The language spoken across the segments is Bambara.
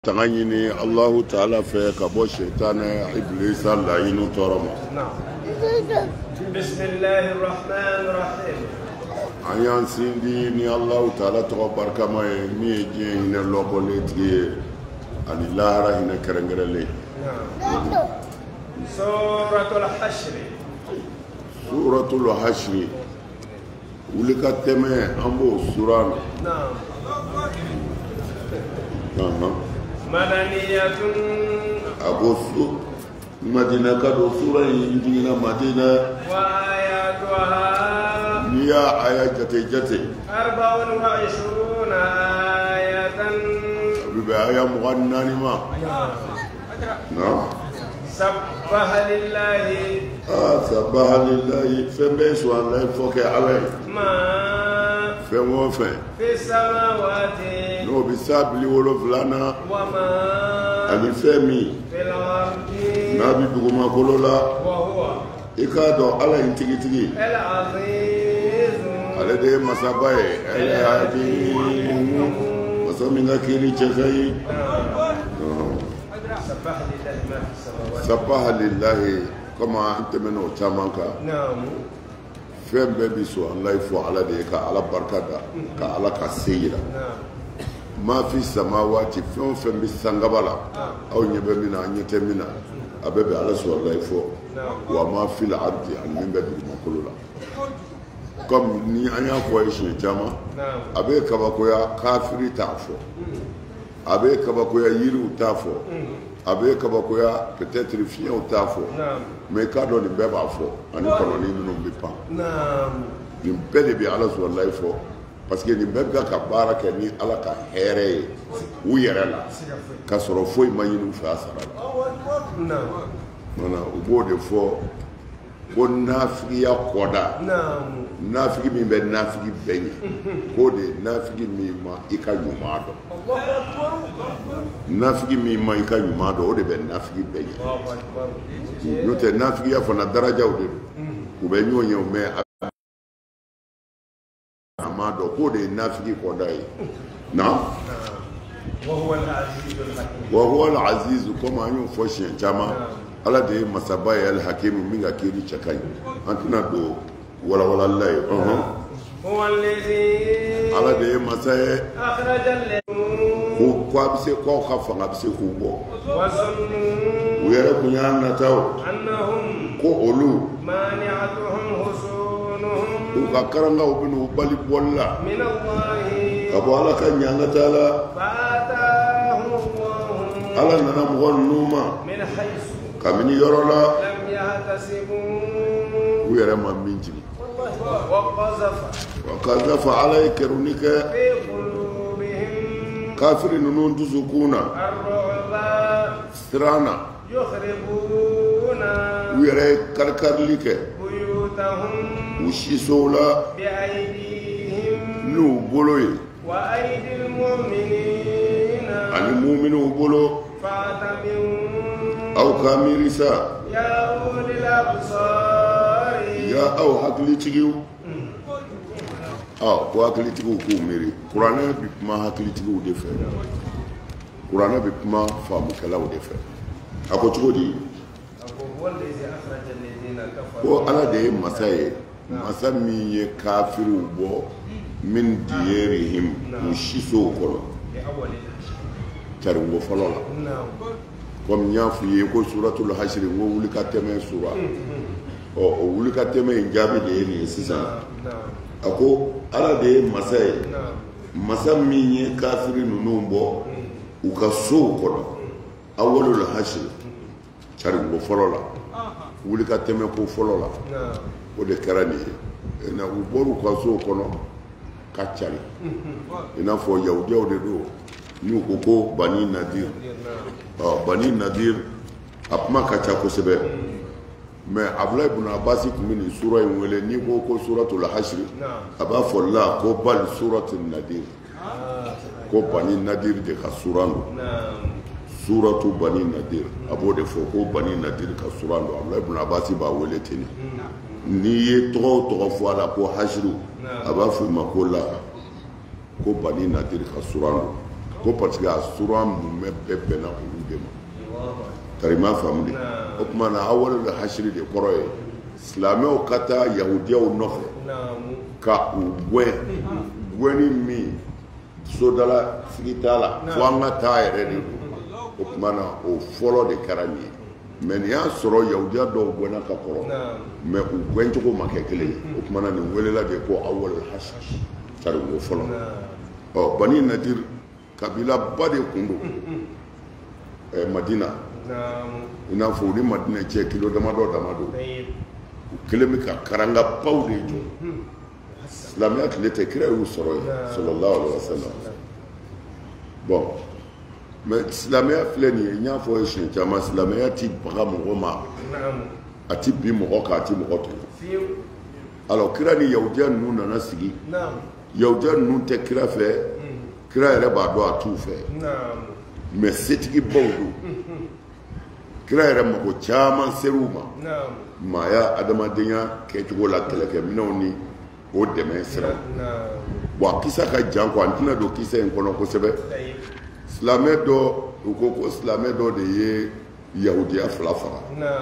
تغنيني الله تعالى في كبو الشيطان إبليس اللعين ترمى. نعم. بسم الله الرحمن الرحيم. أيان سيدي الله تعالى تغبر كما يميجي هنا لوبوليتي أن الله هنا كرنجرلي. نعم. سورة الحشر. سورة الحشر. ولك تمه أمو سوران. نعم. مدنية أبو مدينة كدو سورة ينجينا مدينة وآياتها يا آيات جتي 24 آية بآية مغنى ما نعم سبح لله سبح لله فبيس والله فوق عليه ما في السماوات نو بسابلي ولفلانا وما الفمي في الأرض نبي بقوما كلولا وهو إكادو على إنتيجي العزيز على ده مسابة العظيم مسامينا كيري جزاي سبح لله ما في السماوات سبح لله كما أنت منو تمانكا نعم فهم بيسو الله يفو على ديك على بركة على كسيرة ما في السماوات فهم بالسنغبلا أو نبمنا نتمنا أبي على سو الله يفو وما في الأرض أن نبدي ما كلنا كم ني أنا كويس نجما أبي كباكويا كافر تعفو أبي كباكويا يلو تعفو أبي كباكويا peut-être fien au tafo mais kado ni beba fo ani kono ni minnu bi pan ni bele bi ala so wallahi fo parce que ni beba ka baraka ni ala ka here u yere la ka soro foi mayinu fa sara mana u bode fo ko nafiya koda nafigi min be nafigi benye ko de nafigi mi ma ikanyuma do nafigi mi ma ikanyuma do o de be nafigi benye no te nafigi ya fona daraja o de ko be nyonyo me amado ko de nafigi koda yi na وهو العزيز كما ينفوش جما على ده مسابة الحكيم من غير شكاي أنتنا دو ولا الله هو الذي على ده مساء أخرج هو قابس كوا خفنا بس هو وظنوا ويركون ينتهوا أنهم كولو مانعتهم حصونهم وكرنا وبنو بالي ولا من الله أبو على كان ينتهلا فآتاهم الله على نام غنوما من حيث كمن يرولا لم يحتسبوا ويرما منجي وقذف عليك رونيك في قلوبهم كافر نون تزكونا الرعب سرانا يخربون ويرى كركرليك بيوتهم وشيسولا بأيديهم نو بولوي وأيدي المؤمنين المؤمن بولو فاعتبروا أو كاميرسا يا أولي الأبصار يا أو حقلي تيجيو كو حقلي تيجيو كوميري قرانا بما حقلي تيجيو دفع قرانا بما فهم كلاو دفع أكو تقولي هو الذي أخرج الذين كفروا هو أنا ده مساي مسامي كافر وبو من ديارهم مشيسو كلو لأول ترى فلولا comme nya fuye ko suratul hashr ngo wuli ka teme sura o wuli ka teme njabi de ni sisa ako ala de masay masam minye kafiri nunumbo ukaso ko awwalul hashr tari ngo folola wuli ka teme ko folola o de karani na uboru ko so ko no ka chari ina fo yawde de do ni ko bani nadir bani nadir apma kacha ko sebe mais abla ibn abbas kumini sura wele ni ko suratul hashr aba folla ko bal suratul nadir ko bani nadir de ka surando suratu bani nadir abo de fo ko bani nadir ka surando abla ibn abbas ba wele tini ni ye to fo ala ko hashr aba fo makola ko bani nadir ka surando ko parce que a sura mun bɛɛ bɛnna olu de ma tarima faamu de o tuma na awal da hashiri de kɔrɔ ye silamɛw ka taa yahudiyaw nɔfɛ ka u gɛni min sodala sigi t'a la fo an ka taa yɛrɛ de don o tuma na o fɔlɔ de kɛra nin ye mɛ nin y'a sɔrɔ yahudiya dɔw gɛnna ka kɔrɔ mɛ u gɛncogo ma kɛ kelen ye o tuma na nin welela de ko awal hashiri sari o fɔlɔ ɔ Bani Nadir kabila ba de kun don Madina i n'a fɔ u ni Madina cɛ kilo damadɔ u kelen bɛ ka karanga baw de jɔ silamɛya tile tɛ kira y'u sɔrɔ yen sallallahu alaihi wa sallam bon mɛ silamɛya filɛ nin ye n y'a fɔ ye siɲɛ caman silamɛya ti baga mɔgɔ ma a ti bin mɔgɔ kan a ti mɔgɔ tɔɲɔ alors kira ni yahudiya ninnu nana sigi yahudiya ninnu tɛ kira fɛ kira yɛrɛ b'a dɔn a t'u fɛ mɛ setigi baw don kira yɛrɛ mago caman ser'u ma maaya adamadenya kɛcogo la kɛlɛkɛminɛw ni o dɛmɛ siraw bon a kisa ka jan ko an tɛna don kisa in kɔnɔ kosɛbɛ silamɛ dɔ u ko silamɛ dɔ de ye yahudiya fila faga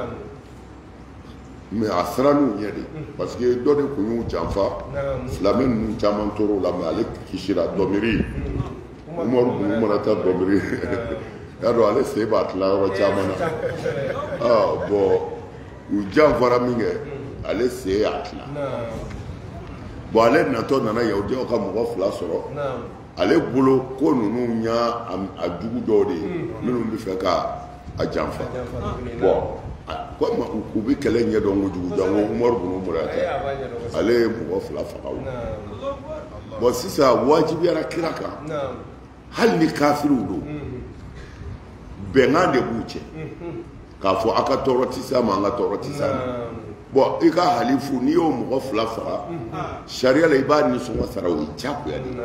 mɛ a sera n'u ɲɛ de parce que dɔ de kun y'u janfa silamɛ ninnu caman tor'o la mɛ ale kisira dɔmiri umaru kun mana taa dɔmiri y'a dɔn ale sen b'a tila yɔrɔ caman na bon u janfara min kɛ ale sen y'a tila bon ale natɔ nana yahudiyaw ka mɔgɔ fila sɔrɔ ale bolo ko ninnu y'a jugu dɔw de ye minnu bɛ fɛ ka a janfa bon comme u bɛ kɛlɛ ɲɛdɔn kojugu janko umaru kun mura ta ale ye mɔgɔ fila faga o bon sisan wajibiyara kira kan hali ni kafiriw don bɛnkan de b'u cɛ k'a fɔ a ka tɔɔrɔ ti s'a ma an ka tɔɔrɔ ti s'a ma bon i ka halifu n'i y'o mɔgɔ fila faga sariya la i b'a nisɔngɔ sara o ye diyagoya de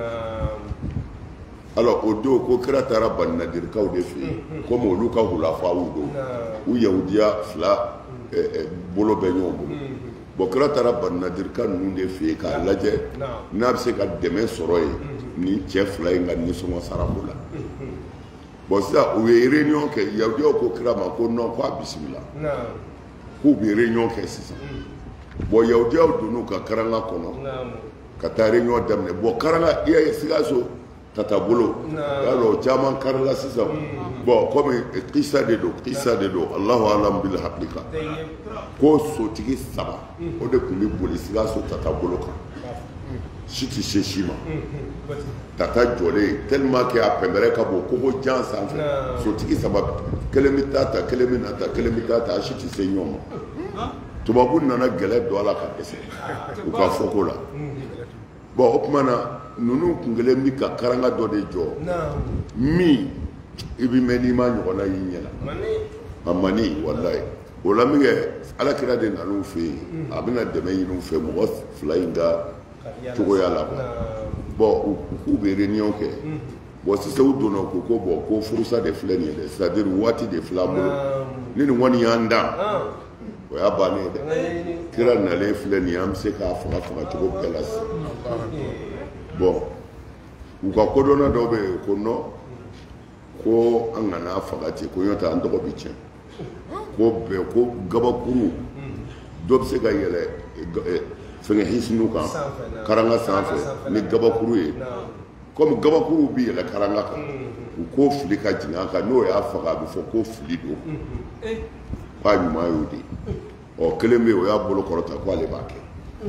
alors o don ko kira taara Bani Nadirikaw de fɛ yen komi olu ka hulafaw don u yahudiya fila bolo bɛ ɲɔgɔn bolo bon kira taara Bani Nadirika ninnu de fɛ yen k'a lajɛ n'a bɛ se ka dɛmɛ sɔrɔ yen ni cɛ fila in ka nisɔngɔ sara o la bon sisan u ye réunion kɛ yahudiyaw ko kira ma ko non ko a bisimila k'u bɛ réunion kɛ sisan bon yahudiyaw donn'u ka karanga kɔnɔ ka taa réunion daminɛ bon karanga i y'a ye Sikaso tata bolo y'a dɔn o caman karila sisan bon komi kisa de don Allahu alam bil haqiqa ko sotigi saba o de tun bɛ boli Sikaso tata bolo kan si tɛ se si ma tata jɔlen tellement que a pɛnbɛrɛ ka bon kogo jan sanfɛ sotigi saba kelen bɛ taa ta kelen bɛ na ta kelen bɛ taa ta a si tɛ se ɲɔgɔn ma tubabu nana gɛlɛ don a la ka dɛsɛ u ka fɔko la bon o tuma na ninnu kun kelen bɛ ka karanga dɔ de jɔ min i bɛ mɛn n'i ma ɲɔgɔnna y'i ɲɛ la a mani walayi o la min kɛ alakira de nan'u fɛ yen a bɛna dɛmɛ ɲini u fɛ mɔgɔ fila in ka cogoya la bon k'u bɛ réunion kɛ bon sisan u donna ko bon ko furusa de filɛ nin ye dɛ c'est à dire waati de filɛ an bolo ni nin kɔni y'an dan o y'a bannen ye dɛ kira nalen filɛ nin ye an bɛ se k'a faga cogo bɛɛ la sisan bon u ka kodɔnna dɔw bɛ yen ko non ko an kana faga ten ko n'o tɛ an tɔgɔ bɛ tiɲɛ ko gabakuru dɔ bɛ se ka yɛlɛ fɛngɛ hisinu kan karanga sanfɛ ni gabakuru ye komi gabakuru bɛ yɛlɛ karanga kan u k'o fili ka jigin a kan n'o y'a faga a bɛ fɔ ko fili don k'a ɲuman y'o de ɔ kelen bɛ yen o y'a bolo kɔrɔta ko ale b'a kɛ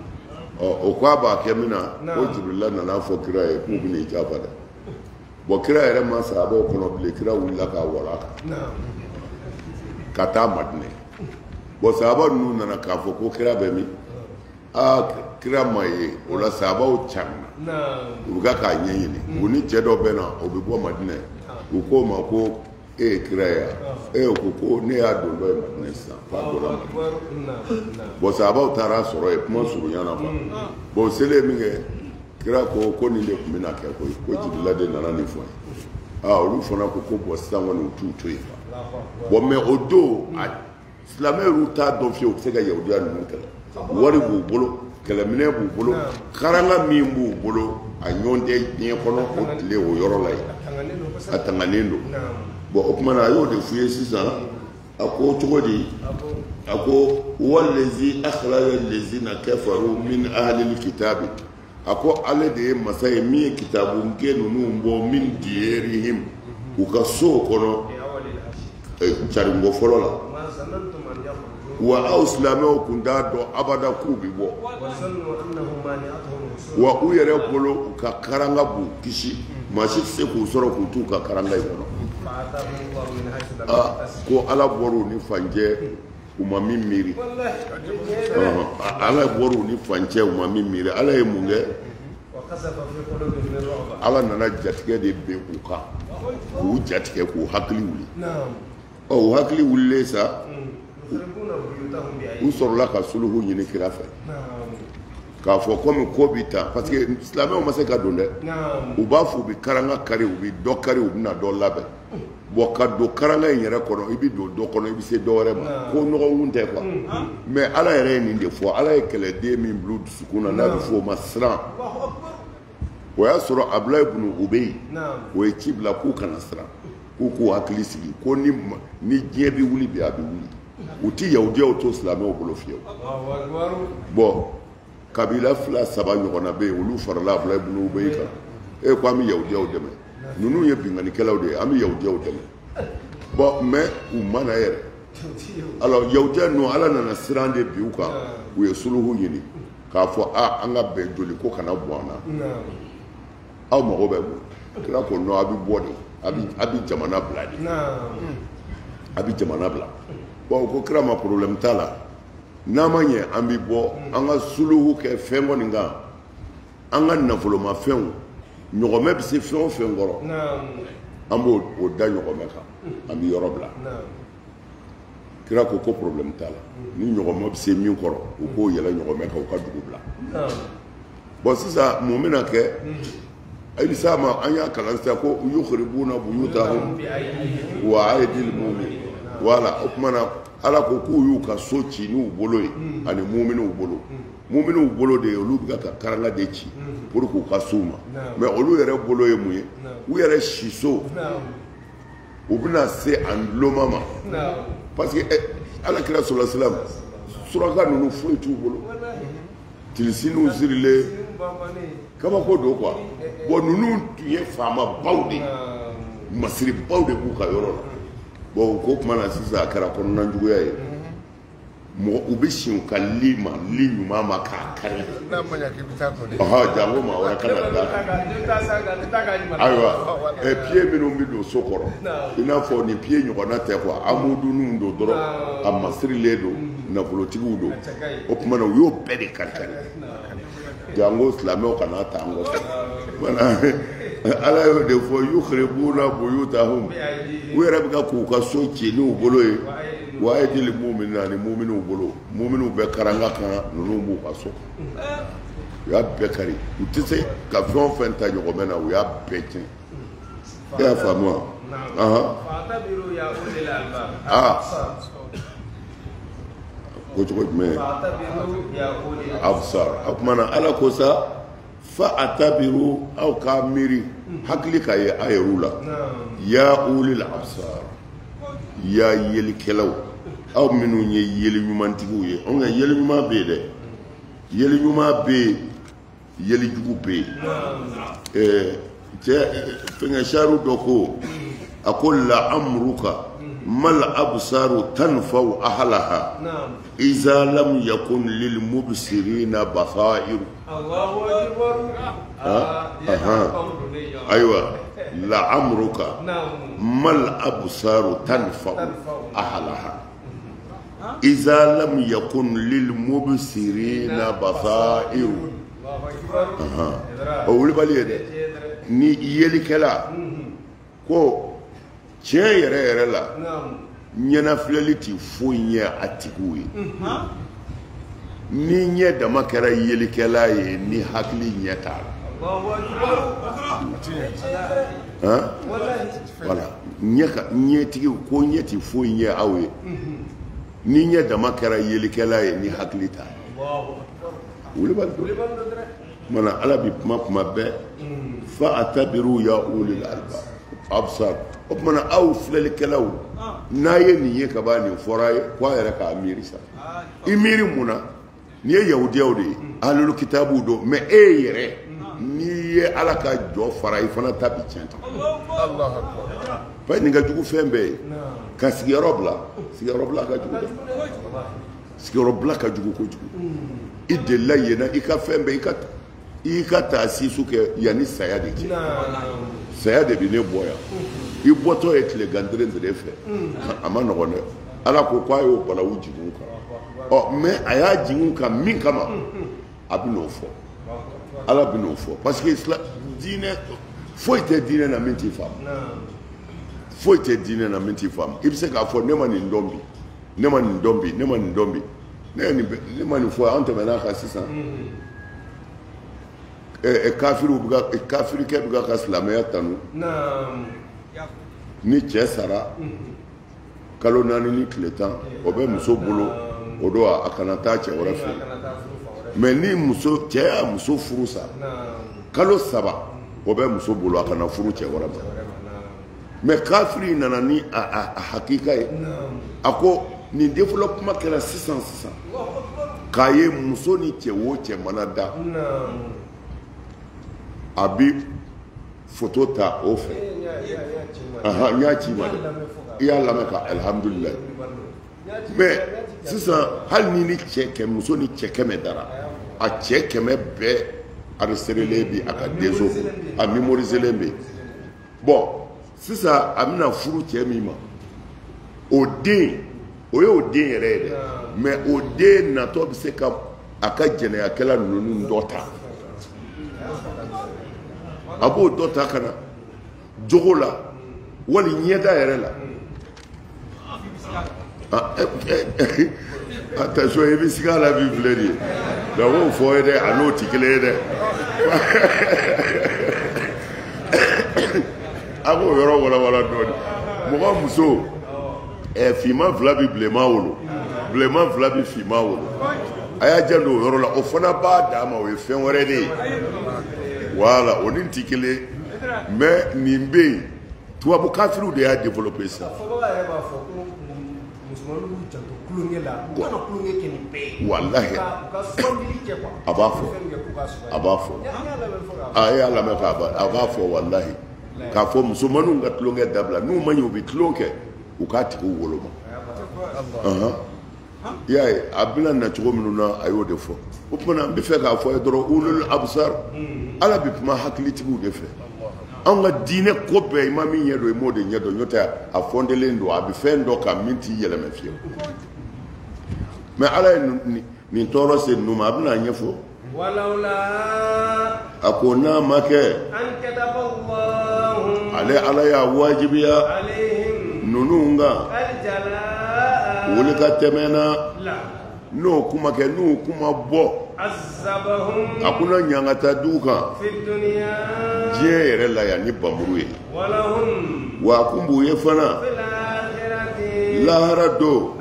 o ko a b'a kɛ min na ko Jibrila nana fɔ kira ye k'u bɛna i jaba dɛ bon kira yɛrɛ ma sahabaw kɔnɔ bilen kira wulila k'a wara kan ka taa Madinɛ bon sahaba ninnu nana k'a fɔ ko kira bɛ min kira ma ye o la sahabaw carinna u bɛ k'a ɲɛɲini u ni cɛ dɔ bɛ na o bɛ bɔ Madinɛ u k'o ma ko e ye kira ye o ko ne y'a don dɔ ye Madinɛ sisan k'a donna Madinɛ bon sahabaw taara sɔrɔ yen kuma surunya na bon selen min kɛ kira ko nin de tun bɛna kɛ ko Jibirila de nana nin fɔ ye olu fana ko bon sisan kɔni u t'u to yen bon mais o don silamɛw y'u t'a dɔn fiyewu u bɛ se ka yahudiya ninnu kɛlɛ wari b'u bolo kɛlɛminɛ b'u bolo karanga min b'u bolo a ɲɔgɔn tɛ diɲɛ kɔnɔ o tile o yɔrɔ la yen atanganendo bo okmana yo de fuye sisa ako togodi ako wallazi akhraja allazina kafaru min ahli alkitab ako ale de masay mi kitabu ngenu numbo min diyerihim ukaso kono charingo folola wa auslamo kunda do abada kubi bo wa uyere bolo ka karanga bu kishi mashi se ku soro ku tu ka karanga yono ko ala boru ni fanje umami miri ala boru ni fanje umami miri ala e munge ala nana jatike de be ku ka ku jatike ku hakli wuli o hakli wulle sa usorola ka suluhu nyini kirafe k'a fɔ komi ko bi ta parce que silamɛw ma se ka don dɛ u b'a fɔ u bi karanga kari u bi dɔ kari u bɛna dɔ labɛn bon ka don karanga in yɛrɛ kɔnɔ i bi don dɔ kɔnɔ i bi se dɔ wɛrɛ ma ko ɲɔgɔnkun tɛ quoi mais ala yɛrɛ ye nin de fɔ ala ye kɛlɛden min bila dusukun na n'a bɛ fɔ o ma siran o y'a sɔrɔ Abdulayi ibn Ubayi o ye ci bila k'u kana siran k'u k'u hakili sigi ko ni diɲɛ bi wuli bi a bɛ wuli u ti yahudiyaw to silamɛw bolo fiyewu bon kabila fila saba ɲɔgɔnna bɛ yen olu farala Abdulayi ibn Ubayi kan ko an bɛ yahudiyaw dɛmɛ ninnu ye binganikɛlaw de ye an bɛ yahudiyaw dɛmɛ bon mais u mana yɛrɛ alors yahudiya ninnu ala nana siran de bi u kan u ye suluhu ɲini k'a fɔ an ka bɛn joli ko kana bɔ an na aw mago bɛ mun kira ko non a bɛ bɔ de a bɛ jamana bila de a bɛ jamana bila bon ko kira ma problème t'a la n'a ma ɲɛ an bɛ bɔ an ka suluhu kɛ fɛn kɔni kan an ka nafolomafɛnw ɲɔgɔmɛ bɛ se fɛn o fɛn kɔrɔ an b'o da ɲɔgɔmɛ kan an bɛ yɔrɔ bila kira ko problème t'a la ni ɲɔgɔmɛ bɛ se min kɔrɔ u k'o yɛlɛ ɲɔgɔmɛ kan u ka dugu bila bon sisan mun bɛna kɛ ayisa ma an y'a kalan sisan ko yukhribuna buyutahum wa aydil mu'min wala o kumana ala ko k'u y'u ka so ci n'u bolo ye ani mu'miniw bolo de olu bɛ ka karanga de ci pour k'u ka s'u ma mais olu yɛrɛ bolo ye mun ye u yɛrɛ siso u bɛna se a duloma ma parce que ala kira sallallahu alaihi wasallam suraka ninnu foyi t'u bolo tilisiniw sirilen kabako don quoi bon ninnu tun ye faamabaw de masiribaw de b'u ka yɔrɔ la bon ko kuma na sisan a kɛra kɔnɔna juguya ye mɔgɔ u bɛ sin ka li ɲuman ma k'a kari jango maa wɛrɛ kana da ayiwa pied minnu bɛ don so kɔrɔ i n'a fɔ ni pied ɲɔgɔnna tɛ quoi amuduninw don dɔrɔn a masirilen don nafolotigiw don o tuma na u y'o bɛɛ de kari jango silamɛw kana ta an kɔfɛ ala y'o de fɔ yukhribuna buyutahum u yɛrɛ bɛ ka k'u ka so ci n'u bolo ye wa aydil mu'minina ni mu'miniw bolo mu'miniw bɛ karanga kan ninnu b'u ka so u y'a bɛɛ kari u tɛ se ka fɛn o fɛn ta ɲɔgɔnmɛ na u y'a bɛɛ tiɲɛ e y'a faamu wa ko cogo jumɛn absar o kumana ala ko sa fa atabiru aw ka miiri hakili ka ye a yɛrɛw la ya ulil absar ya yelikɛlaw aw minnu ye yeli ɲumantigiw ye anw ka yeli ɲuman bɛ yen dɛ yeli ɲuman bɛ yen yeli jugu bɛ yen cɛ fɛnkɛ sariw dɔ ko a ko la amruka mal absaru tanfau ahlaha iza lam yakun lil mubsirina basairu Allahu akbar aywa la amruka mal absaru tanfau ahlaha iza lam yakun lil mubsirina basairu o wuli bali ye dɛ ni yelikɛla ko tiɲɛ yɛrɛ yɛrɛ la ɲɛnafilɛli tɛ foyi ɲɛ a tigiw ye ni ɲɛ dama kɛra yelikɛla ye ni hakili ɲɛ t'a la voilà ɲɛtigiw ko ɲɛ tɛ foyi ɲɛ aw ye ni ɲɛ dama kɛra yelikɛla ye ni hakili t'a la wuli bali do mana ala bi kuma bɛɛ fa atabiru ya ulil albab absar o mana aw filali kelaw na ye ni ye ka ba ni foraye kwa yɛrɛ ka miri sa I miri muna ni ye yahudiyaw de ahlul kitabu do mais e yɛrɛ ni ye ala ka jɔ fara I fana ta bi tiɲɛ Allahu akbar fa ni ka jugu fɛn bɛɛ ka sigiyɔrɔ bila ka jugu sigiyɔrɔ bila ka jugu kojugu I delila yen na I ka fɛn bɛɛ I ka taasisu kɛ yanni saya de cɛ saya de bi ne bɔ yan I bɔtɔ ye tile gandere de fɛ a ma nɔgɔn dɛ ala ko k'a y'o balawu jigin kan mais a y'a jigin kan min kama a bɛ n'o fɔ ala bɛ n'o fɔ parce que diinɛ foyi tɛ diinɛ na min t'i faamu foyi tɛ diinɛ na min t'i faamu I bɛ se k'a fɔ ne ma nin dɔn bi ne ma nin dɔn bi ne ma nin dɔn bi ne ma nin fɔ an tɛmɛna kan sisan kafirikɛ bɛ ka silamɛya tanu ni cɛ sara kalo 4 ni tile 10 o bɛ muso bolo o don a kana taa cɛ wɛrɛ fɛ mais ni cɛ y'a muso furu sa kalo 3 o bɛ muso bolo a kana furu cɛ wɛrɛ ma mais kafiri nana ni a hakika ye a ko nin développement kɛra sisan k'a ye muso ni cɛ o cɛ mana da a bi photo ta o fɛ n y'a ci ma dɛ I y'a lamɛn ka alhamdulillah mais sisan hali ni cɛ muso ni cɛ 100 dara a cɛ 100 bɛɛ enregistrelen bi a ka denso a mémoriselen bɛ bon sisan a bɛna furu cɛ min ma o den o ye o den yɛrɛ ye dɛ mais o den natɔ bɛ se ka a ka jɛnɛyakɛla ninnu dɔ ta a b'o dɔ ta ka na jogo la wali ɲɛda yɛrɛ la attention I bɛ siga la bi filɛ nin ye donc o fɔ ye dɛ a n'o tɛ kelen ye dɛ a b'o yɔrɔ walawala dɔɔni mɔgɔ muso finman 2 bi bilenman wolo bilenman 2 bi finman wolo a y'a jan don o yɔrɔ la o fana b'a d'a ma o ye fɛn wɛrɛ de ye voilà o ni tɛ kelen mais nin bɛ yen tubabu kafiriw de y'a développé sa wallahi a b'a fɔ a y'a lamɛn a b'a fɔ wallahi k'a fɔ musomaninw ka tulonkɛ dabila n'u ma ɲɛ u bɛ tulon kɛ u k'a tigiw woloma i y'a ye a bɛna na cogo minnu na a y'o de fɔ o tumana n bɛ fɛ k'a fɔ ye dɔrɔn ulul absar ala bɛ kuma hakilitigiw de fɛ anw ka diinɛ ko bɛɛ I ma min ɲɛ dɔn I m'o de ɲɛ dɔn n'o tɛ a fɔndelen don a bɛ fɛn dɔ kan min t'i yɛlɛmɛ fiyewu mais ala ye nin tɔɔrɔ se ninnu ma a bɛna ɲɛfɔ a ko n'a ma kɛ ale ala y'a wajibiya ninnu kan wuli ka tɛmɛ na n'o kuma kɛ n'o kuma bɔ a kuna ɲangata dugu kan diɲɛ yɛrɛ la yan ni bamuru ye wa a kun b'u ye fana lahara don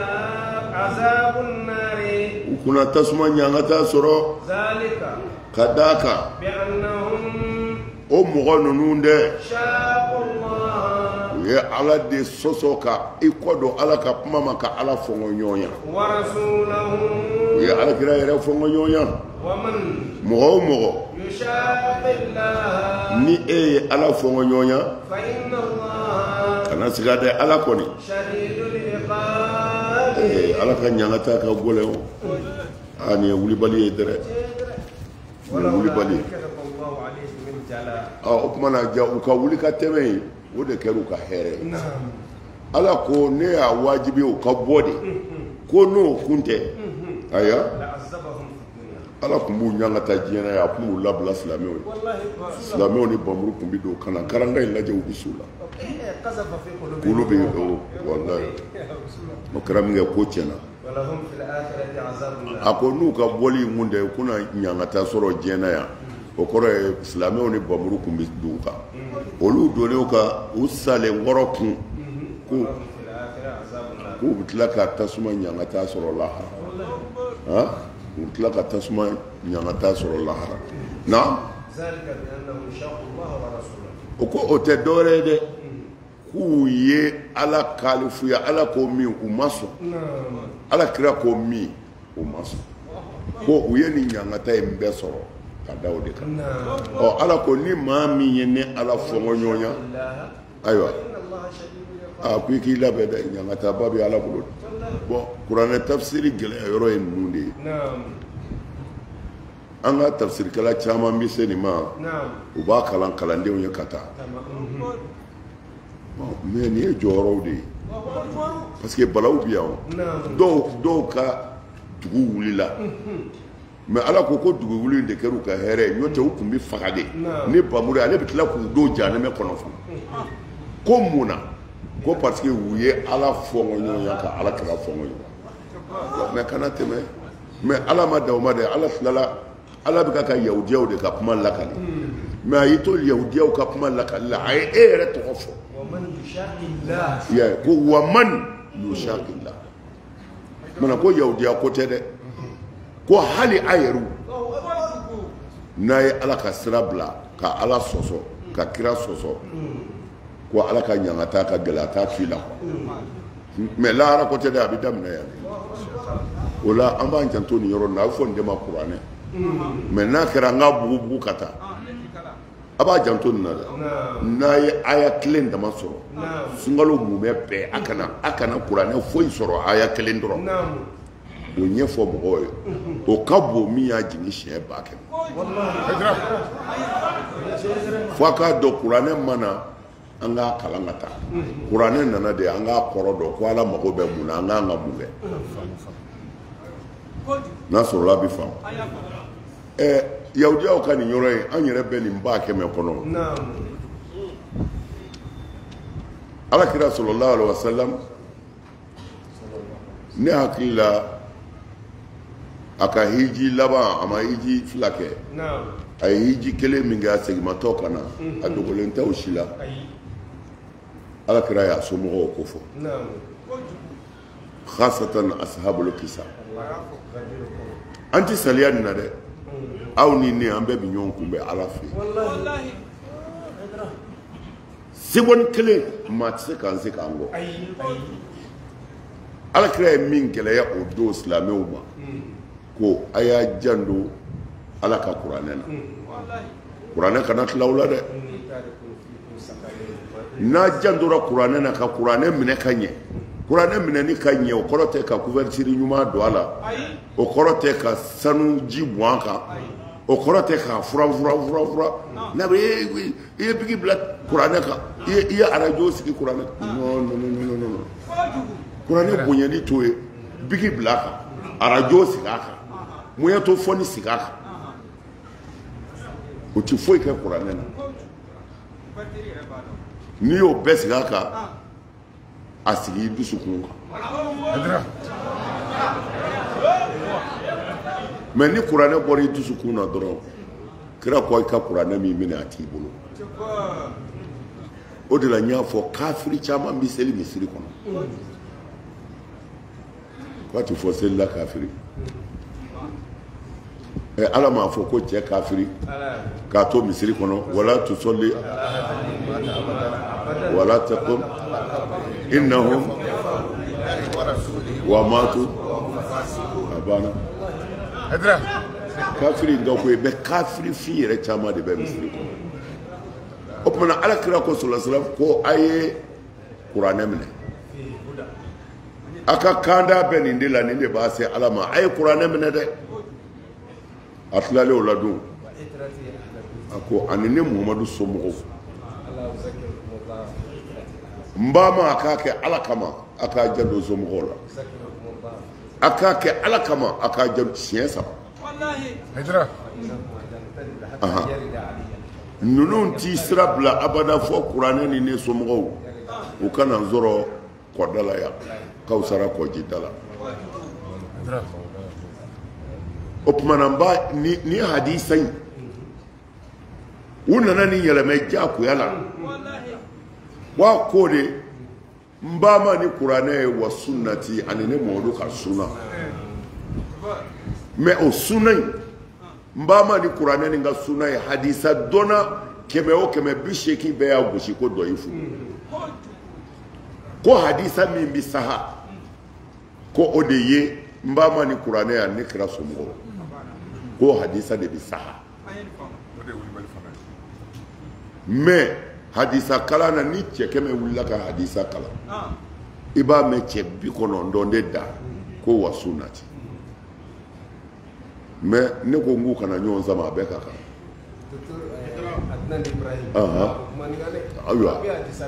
u kuna tasuma ɲangata sɔrɔ ka d'a kan o mɔgɔ ninnu dɛ u ye ala de sɔsɔ ka I kɔ don ala ka kuma ma ka ala fɔngɔ ɲɔgɔnya u ye alakira yɛrɛ fɔngɔ ɲɔgɔnya mɔgɔ o mɔgɔ ni e ye ala fɔngɔ ɲɔgɔnya kana siga dɛ ala kɔni ala ka ɲangata ka gɔlɛ o nin ye wulibali ye dɛrɛ nin ye wulibali o tuma na ja u ka wuli ka tɛmɛ yen o de kɛra u ka hɛrɛ ye ala ko ne y'a wajibi u ka bɔ de ko n'o kun tɛ aya ala tun b'u ɲangata diɲɛ na a tun b'u labila silamɛw ye silamɛw ni bamuru tun bɛ don kana karanga in lajɛ u bɛ s'u la k'olu bɛ o wallahi o kɛra min kɛ ko tiɲɛna a ko n'u ka bɔli mun tɛ u kuna ɲangata sɔrɔ diɲɛ na yan o kɔrɔ ye silamɛw ni bamuru tun bɛ don u kan olu donnen ka u salen wɔrɔ kun ko k'u bɛ tila ka tasuma ɲangata sɔrɔ lahara u bɛ tila ka tasuma ɲangata sɔrɔ lahara na oko ote dore de ku ye ala kalifuya ala ko mi umaso ala kira ko mi umaso ko uye ni nyangata embe soro kada o de kan o ala ko ni ma mi ye ne ala fongo nyonya aywa a ku ki labe da nyangata babu ala bulo bon qur'an tafsiri gele yoro en nundi an ga tafsir kala caman bi seni ma u ba kalan kalandenw ye kata mais ni ye jɔyɔrɔw de ye parce que balaw bi yan dɔw ka dugu wulila mais ala ko dugu wuli de kɛra u ka hɛrɛ ye n'o tɛ u tun bɛ faga de ni bamuru ale bɛ tila k'u don jahanɛmɛ kɔnɔ fana ko mun na ko parce que u ye ala fɔngɔ ɲɔgɔn ye ka ala kira fɔngɔ ɲɔgɔn mais kana tɛmɛ mais ala ma daw ma de ala tilala ala bɛ ka yahudiyaw de ka kuma lakali mais a y'i to yahudiyaw ka kuma lakali la a ye e yɛrɛ tɔgɔ fɔ ko wa man yushaqillah mana ko yahudiya ko tɛ dɛ ko hali a yɛrɛw n'a ye ala ka sira bila ka ala sɔsɔ ka kira sɔsɔ ko ala ka ɲangata ka gɛlɛya t'a to i la mais lahara ko tɛ dɛ a bɛ daminɛ yan o la an b'an janto nin yɔrɔ in na a bɛ fɔ nin de ma kuranɛ mais n'a kɛra an ka bugu ka taa a b'a janto nin na dɛ n'a ye aya kelen dama sɔrɔ sunkalo mumɛ bɛɛ a kana kuranɛ foyi sɔrɔ aya kelen dɔrɔn o ɲɛfɔ mɔgɔw ye o ka bon min y'a jigin siɲɛ 100 fo a k'a dɔn kuranɛ mana an k'a kalan ka taa kuranɛ nana de an k'a kɔrɔ dɔn ko ala mago bɛ mun na an k'an ka mun kɛ n'a sɔrɔla a bɛ faamu yahudiyaw ka nin yɔrɔ in an yɛrɛ bɛ nin ba kɛmɛ kɔnɔ ala kira sallallahu alaihi wasallam ne hakili la a ka hiji laban a ma hiji 2 kɛ a ye hiji 1 min kɛ a segimatɔ ka na a dogolen tɛ o si la ala kira y'a somɔgɔw ko fɔ khasatan ashabul kisa an tɛ saliya nin na dɛ aw ni ne an bɛɛ bɛ ɲɔgɔn kunbɛn ala fɛ seconde 1 maa tɛ se k'an se k'an kɔ ala kira ye min gɛlɛya o don silamɛw ma ko a y'a janto ala ka kuranɛ na kuranɛ kana tila u la dɛ n'a jantora kuranɛ na ka kuranɛ minɛ ka ɲɛ kuranɛ minɛni ka ɲɛ o kɔrɔ tɛ ka couverture ɲuman don a la o kɔrɔ tɛ ka sanu ji bɔn a kan o kɔrɔ tɛ k'a fura n'a bɛ i ye bigi bila kuranɛ kan i ye arajo sigi kuranɛ kan non kuranɛ bonyani to ye bigi bila a kan arajo sigi a kan muya to fɔni sigi a kan o tɛ foyi kɛ kuranɛ na n'i y'o bɛɛ sigi a kan a sigi i dusukun kan mais ni kuranɛ bɔra i dusukun na dɔrɔn kira ko i ka kuranɛ min minɛ a t'i bolo o de la n y'a fɔ kafiri caman bɛ seli misiri kɔnɔ k'a ti fɔ seli la kafiri ala m'a fɔ ko cɛ kafiri k'a to misiri kɔnɔ wala tusalli wala taqum innahum wa matu a banna kafiri nga ko ye mais kafiri fi yɛrɛ caman de bɛ misiri kɔnɔ o tumana ala kira ko sallallahu ko a ye kuranɛ minɛ a ka kanda bɛ nin de la nin de b'a se ala ma a ye kuranɛ minɛ dɛ a tilalen o la don a ko ani ne muhamadu somɔgɔw n b'a ma a k'a kɛ ala kama a k'a janto somɔgɔw la a k'a kɛ ala kama a k'a janto siɲɛ 3 ninnu t'i sira bila abada fɔ kuranɛ ni ne somɔgɔw u kana n sɔrɔ kɔda la yan k'aw sara kɔjida la o tumana ni hadisa in u nana ni yɛlɛmɛ jagoya la wa ko de n b'a ma ni kuranɛ ye wa sunnati ani ne mɔdu ka sunna mais o sunna in n b'a ma ni kuranɛ ni ka sunna ye hadisa dɔnna kɛmɛ o kɛmɛ 80 bɛɛ y'a gosi ko dɔyifu ko hadisa min bi saha ko o de ye n b'a ma ni kuranɛ yan ne kira somɔgɔw ko hadisa de bi saha mais hadisa kalan na ni cɛ kɛmɛ wulila ka hadisa kalan i b'a mɛn cɛ 90 de da ko wa sunnati mais ne ko n k'u kana ɲɔgɔn sama a bɛɛ ka kan ayiwa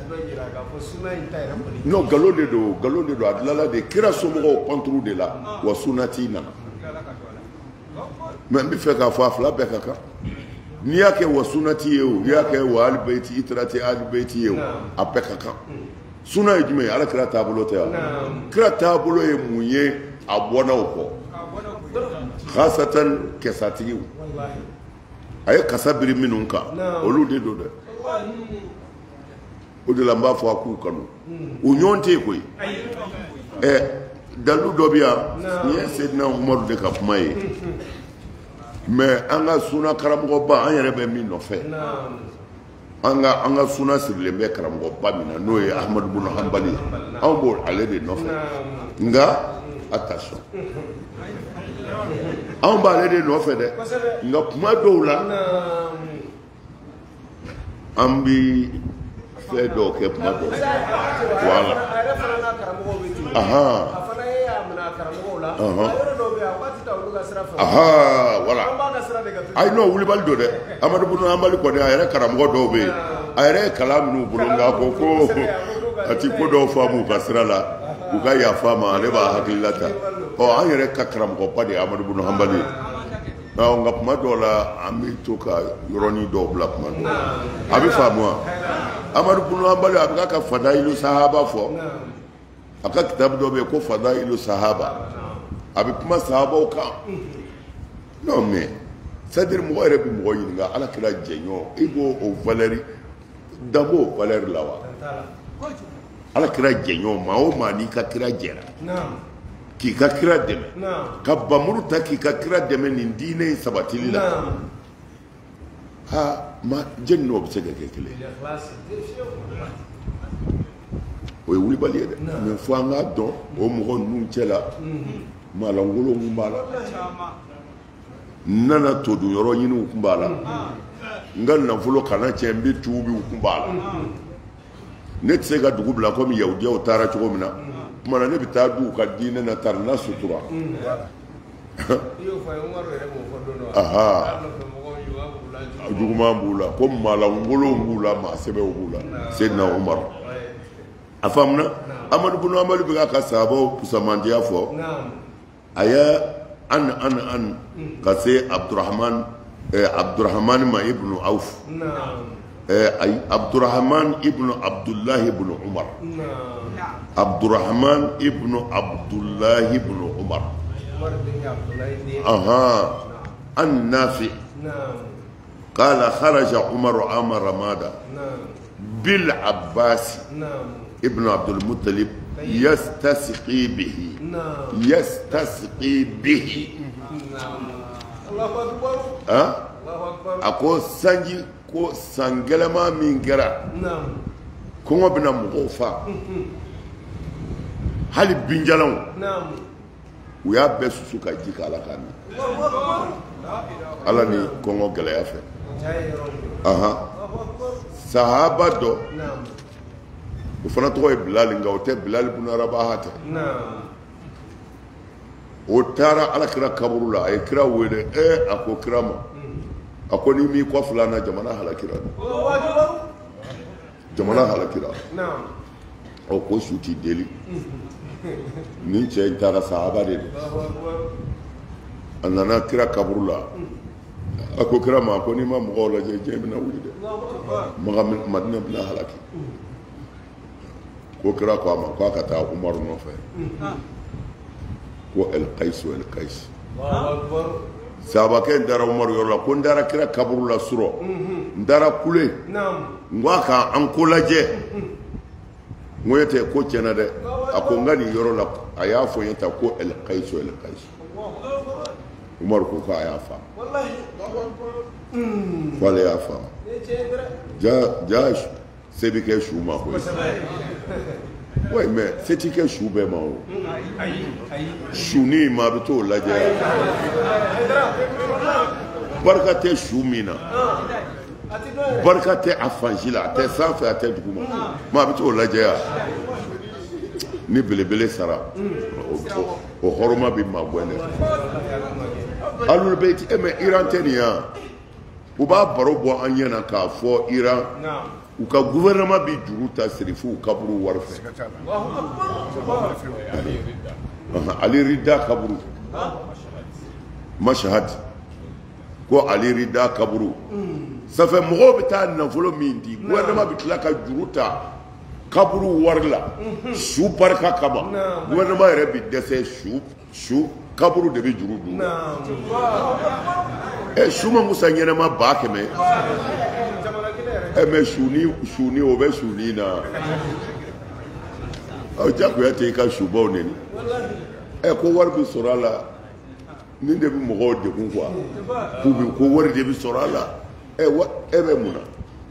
non galon de don a dilala de kira somɔgɔw contre de la wa sunnati nana mais n bɛ fɛ k'a fɔ a fila bɛɛ ka kan n'i y'a kɛ wa sunnati ye o n'i y'a kɛ wa alibeyti itirati alibeyti ye o a bɛɛ ka kan sunna ye jumɛn ye ala kira taabolo tɛ yan kira taabolo ye mun ye a bɔnnaw kɔ khasatan kɛsatigiw a ye kasa biri minnu kan olu de don dɛ o de la n b'a fɔ a k'u kanu u ɲɔgɔn tɛ yen koyi dalu dɔ bɛ yan nin ye Seydina Umaru de ka kuma ye mais an ka sunna karamɔgɔba an yɛrɛ bɛ min nɔfɛ an ka sunna sirilen bɛ karamɔgɔba min na n'o ye Ahmadu bun Hanbali anw b'o ale de nɔfɛ nka attention anw b'ale de nɔfɛ dɛ nka kuma dɔw la an bi fɛn dɔw kɛ kuma dɔw voilà voilà ayi n'o wulibali don dɛ Amadu bun Hanbali kɔni a yɛrɛ karamɔgɔ dɔw bɛ yen a yɛrɛ ye kalan minnu bolo nka ko a ti ko dɔw faamu u ka sira la u ka yafa ma ale b'a hakilila ta an yɛrɛ ka karamɔgɔba de ye Amadu bun Hanbali nka kuma dɔw la an bɛ to ka yɔrɔnin dɔw bila kuma dɔw a bɛ faamu wa Amadu bun Hanbali a bɛ ka fadailu sahaba fɔ a ka kitabu dɔ bɛ yen ko fadailu sahaba a bɛ kuma sahabaw kan non mais c'est-à-dire mɔgɔ yɛrɛ bɛ mɔgɔ ɲininka ala kira jɛɲɔgɔn i b'o valeur dabɔ o valeur la wa ala kira jɛɲɔgɔn maa o maa n'i ka kira jɛra k'i ka kira dɛmɛ ka bamuru ta k'i ka kira dɛmɛ nin diinɛ in sabatili la ma jɛni n'o bɛ se ka kɛ kelen o ye wulibali ye dɛ mais fo an k'a dɔn o mɔgɔ ninnu cɛ la maalankolon kun b'a la n nana todun yɔrɔ ɲiniw kun b'a la n ka nafolo kana tiɲɛ n bɛ tuubiw kun b'a la ne tɛ se ka dugu bila komi yahudiyaw taara cogo min na tuma na ne bɛ taa du ka diinɛ na tari na sutura juguman b'u la ko maalankolon b'u la maa sɛbɛw b'u la Seydina Umaru a faamuna Amadu bun Hanbali bɛ k'a ka sahabaw pusamantiya fɔ a ye an ka se Abdurrahman ma ibnu Auf Abdurrahman ibnu Abdullahi ibnu Umar Abdurrahman ibnu Abdullahi ibnu Umar an Nafi قال خرج عمر عام رمادة بالعباس ابن عبد المطلب يستسقي به الله أكبر أكو سانجي كو سانجلما من جرا كم بنا مغوفا هل بنجلون ويا بس سوكا جيك على كامي على ني كونغو غلايا فه صحابة دو o fana tɔgɔ ye Bilali nka o tɛ Bilali bun Rabaha tɛ o taara alakira kaburu la a ye kira wele a ko kira ma a ko n'i m'i kɔfila n na jamana halakira o ko su t'i deli nin cɛ in taara sahaba de don a nana kira kaburu la a ko kira ma a ko n'i ma mɔgɔw lajɛ diɲɛ bɛna wuli dɛ Madina bɛna halaki ko kira ko a ma k'a ka taa Umaru nɔfɛ ko El Kais sahabakɛ in taara Umaru yɔrɔ la ko n taara kira kaburu la surɔ n taara kule n ko a ka an ko lajɛ n ko e tɛ ko tiɲɛna dɛ a ko n ka nin yɔrɔ la a y'a fɔ n ye tan ko El Kais Umaru ko k'a y'a faamu ko ale y'a faamu ja se bi kɛ su ma koyi ouais mais se ti kɛ su bɛɛ ma o suni ma a bɛ t'o lajɛ barika tɛ su min na barika tɛ a fansi la a tɛ sanfɛ a tɛ duguma ma a bɛ t'o lajɛ yan ni belebele sara o hɔrɔma bɛ maa gɛn dɛ alu bɛ mɛ Iran tɛ nin yan u b'a baro bɔ an ɲɛna k'a fɔ Iran u ka gouvernement bi juru ta serifuw kaburu wari fɛ Ali Rida kaburu Mashhad ko Ali Rida kaburu ça fait mɔgɔw bɛ taa nafolo min di gouvernement bi tila ka juru ta kaburu wari la su barika kama gouvernement yɛrɛ bi dɛsɛ su kaburu de bɛ juru dun su ma musa ɲɛnɛma 100,000 mais suni o bɛ suni na jagoya tɛ i ka subaw neni ko wari bɛ sɔrɔ a la ni de bɛ mɔgɔw degun quoi ko wari de bɛ sɔrɔ a la e bɛ mun na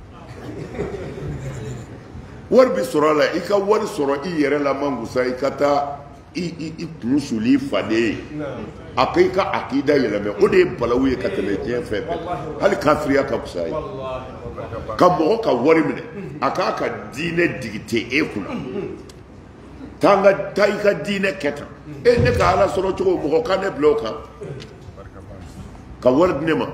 wari bɛ sɔrɔ a la i ka wari sɔrɔ i yɛrɛ la man gusa i ka taa i kun suli i faden ye a ko i ka akida yɛlɛmɛ o de ye balawu ye ka tɛmɛ diɲɛ fɛn bɛɛ hali kafiriya ka fisa ye ka mɔgɔ ka wari minɛ a k'a ka diinɛ digite e kunna taa i ka diinɛ kɛ tan ne ka ala sɔrɔ cogo mɔgɔ ka ne bila o kan ka wari di ne ma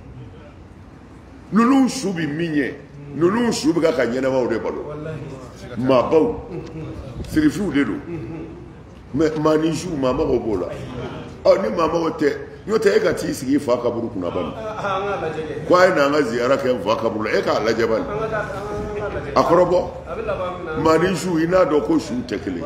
ninnu su bi min ye ninnu su bɛ ka ɲɛnɛmaw de balo maabaw sirifiw de don mais maa ni su maa mago b'o la ni maa mago tɛ n'o tɛ e ka t'i sigi fa kaburu kunna bani ko a ye n'an ka ziyara kɛ fa kaburu la e k'a lajɛ bani a kɔrɔbɔ maa ni su i n'a dɔn ko su tɛ kelen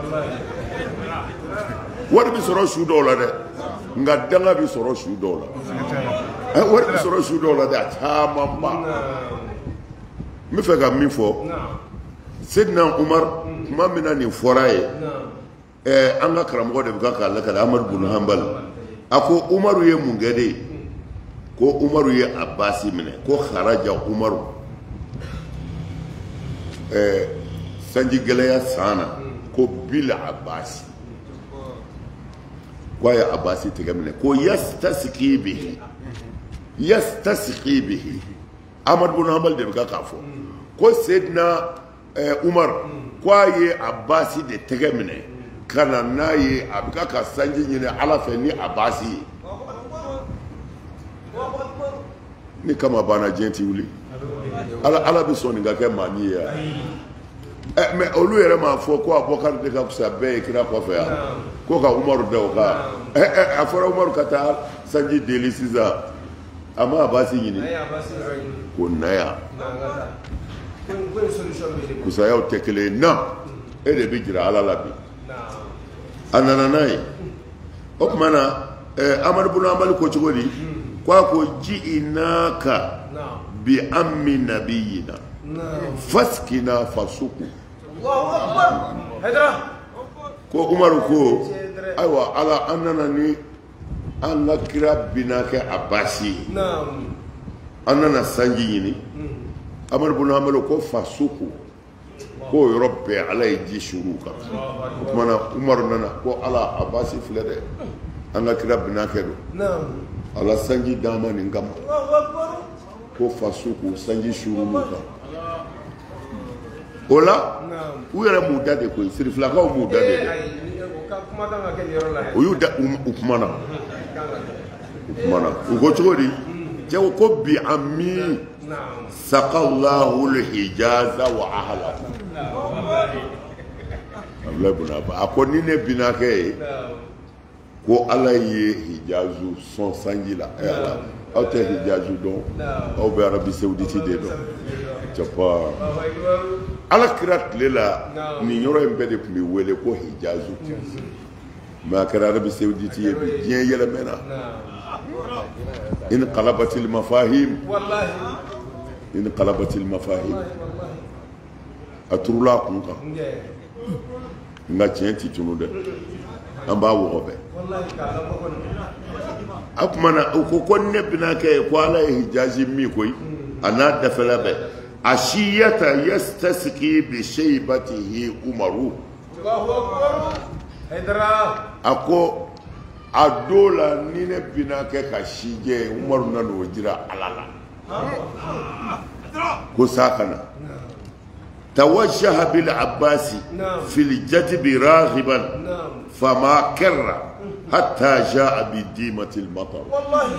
wari bɛ sɔrɔ su dɔw la dɛ nka danga bɛ sɔrɔ su dɔw la wari bɛ sɔrɔ su dɔw la dɛ a caman ba n bɛ fɛ ka min fɔ Seydina Umar tuma min na nin fɔra ye an ka karamɔgɔ de bɛ k'a lakale Amadu Bun Hanbal a ko Umaru ye mun kɛ de ko Umaru ye Abasi minɛ ko haraja Umaru sanji gɛlɛya san na ko bil Abasi ko a ye Abasi tigɛ minɛ ko yastasiki bihi Amadu Bun Hanbal de bɛ k'a fɔ ko Seydina Umar ko a ye Abasi de tɛgɛ minɛ ka na n'a ye a bɛ ka sanji ɲini ala fɛ ni Abasi ye ni kama banna diɲɛ ti wuli ala bɛ sɔn nin ka kɛ maa min ye yan mais olu yɛrɛ m'a fɔ ko Abubakar de ka fisa bɛɛ ye kira kɔfɛ yan ko ka Umaru da o kan a fɔra Umaru ka taa sanji deli sisan a ma Abasi ɲini ko na yan kusayaw tɛ kelen ye na e de bɛ jira ala la bi a nana n'a ye o tuma na Amadu Bun Hanbal ko cogo di ko a ko ji'inaka bi ammi nabiyina faskina fasuku ko Umaru ko ayiwa ala an nana ni an ka kira bina kɛ Abasi an nana sanji ɲini Amadu Bun Hanbal ko fasuku ko yɔrɔ bɛɛ ala ye ji suru kan o tuma na Umaru nana ko ala Abasi filɛ dɛ an ka kira bina kɛ don ala sanji d'an ma nin kama ko fasuku sanji suru kan o la u yɛrɛ m'u da de koyi sirifilakaw m'u da de dɛ u y'u da u kumana u ko cogo di cɛ ko bi ami sakallahu l-hijaza wa ahlahu a ko ni ne binakɛ ye ko ala ye hijazu sɔn sanji la aw tɛ hijazu dɔn aw bɛ Arabi Saoudite de dɔn cɛpa ala kira tile la nin yɔrɔ in bɛɛ de tun bɛ wele ko hijazu mais a kɛra Arabi Saoudite ye bi diɲɛ yɛlɛmɛna in qalabatil mafahim in qalabatil mafahim a turula a kun kan nka tiɲɛ ti tunu dɛ an b'a wɔgɔbɛ a kuma na o ko ne bɛna kɛ ko ala ye hijazi min koyi أنا دفلبه عشية يستسقي بشيبته عمر الله أكبر هيدرا أكو أدولا نين بناك كشيجة عمر نانوجرا على كساكنا توجه بالعباس في الجدب راغبا فما كر حتى جاء بديمة المطر والله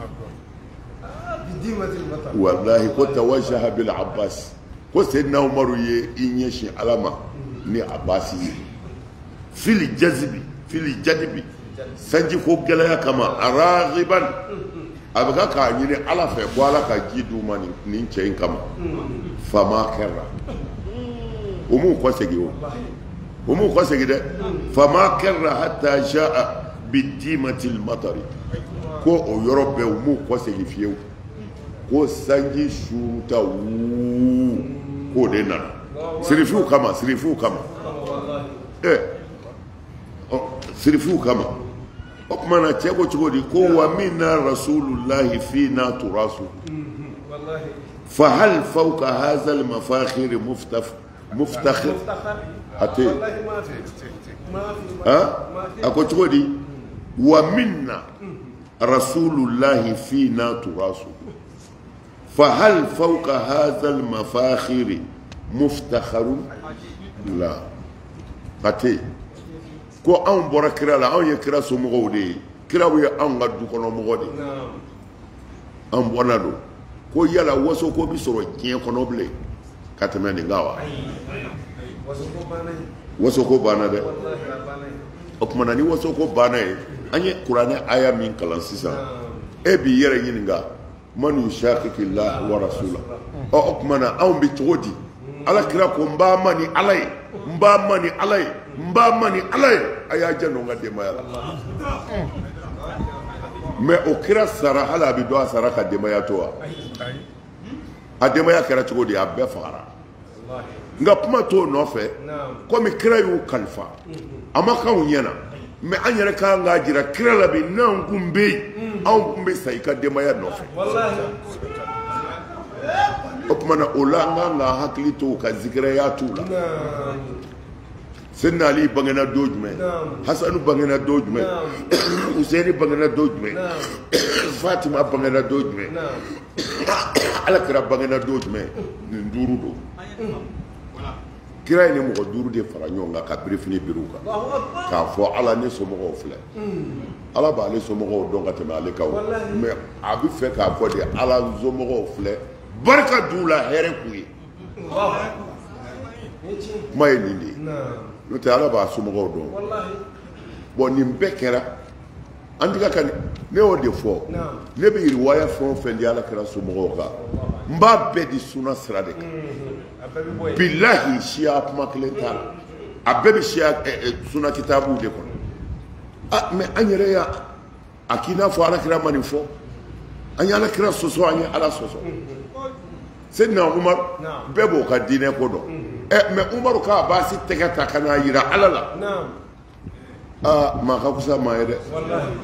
بديمة المطر والله كنت توجه بالعباس كنت سيدنا عمر ينشي علامة ني عباسي في الجدب سنجي فوق جلايا كما راغبا أبغى كأني على فقوالا كجيدو ماني نينشين كما فما كر ومو قصدي ده فما كر حتى جاء بديمة المطر كو يوروبا ومو قصدي فيو كو سانجي شوتا كو دينا سريفو كما سريفو كما أكمنا تيجو تقولي كو ومنا رسول الله فينا تراثه فهل فوق هذا المفاخر مفتخر أتي والله ما في أكو تقولي ومنا رسول الله فينا تراثه فهل فوق هذا المفاخر مفتخر لا أتي كو أن بركرا لا أن يكرا سمغودي كرا ويا أن غدو كنا مغودي أن بونادو كو يلا وسو كو بيسرو جين كنا بلي كاتمني غاوا waso ko bana de o kuma na ni waso ko bana e anye qur'ani aya min kalan sisa e bi yere yininga man yushaqiqillah wa rasula o kuma na aw bi todi ala kira ko mba mani alay aya jano ngade mayala me o kira sara hala bi do sara ka de mayato ademaya kira todi abbe fara nga kuma to no fe komi kira yu kalfa amaka unyana me anyere ka nga jira kira la bi nan gumbe an gumbe sai ka de maya no fe wallahi okuma na olanga nga hakili to ka zikira ya tula Sayyidina Ali bangena dojme Hasanu bangena dojme Usaini bangena dojme Fatima bangena dojme ala kira bangena dojme nduru do kira ni mo duru de fara nyonga ka brefini biruka ka fo ala ni so mo ofle ala ba le so mo don ka teme ale ka me abi fe ka fo de ala zo mo ofle barka dula here kuyi may ni no te ala ba so mo don wallahi bon ni mbekera andika kan ne o de fo ne be riwaya fo fe ndi ala kira so mo ka mba be di suna sradek billahi shia kuma klenta abebe shia suna kitabu de kon me anyere ya akina fo ala kira mani fo anyala kira soso anya ala soso Sayyidina Umar bebo ka dine ko do me Umar ka basi tegata kana yira alala ma ka kusa ma yede wallahi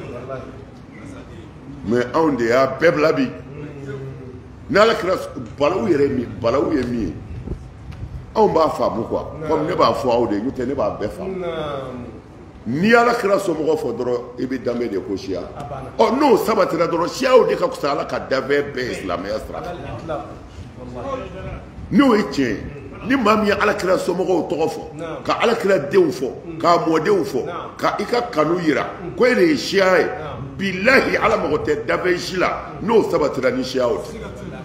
me onde ya beblabi nala kira balawu yere mi on b'a faamu quoi comme ne b'a fɔ aw de n'o tɛ ne b'a bɛɛ faamu ni ala kira somɔgɔw fɔ dɔrɔn i bɛ danbe de ko siya ɔ n'o sabatira dɔrɔn siyaw de ka fisa ala ka danfɛn bɛɛ ye silamɛya sira kan n'o ye tiɲɛ ye ni maa min ye ala kira somɔgɔw tɔgɔ fɔ ka ala kira denw fɔ k'a mɔdenw fɔ ka i ka kanu yira ko e de ye siya ye bilahi ala mago tɛ danfɛn si la n'o sabatira ni siyaw tɛ.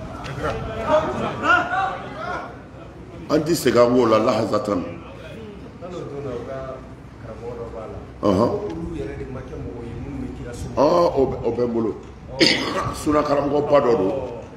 Andi segango la lahazatan obembolo suna karamogo padodo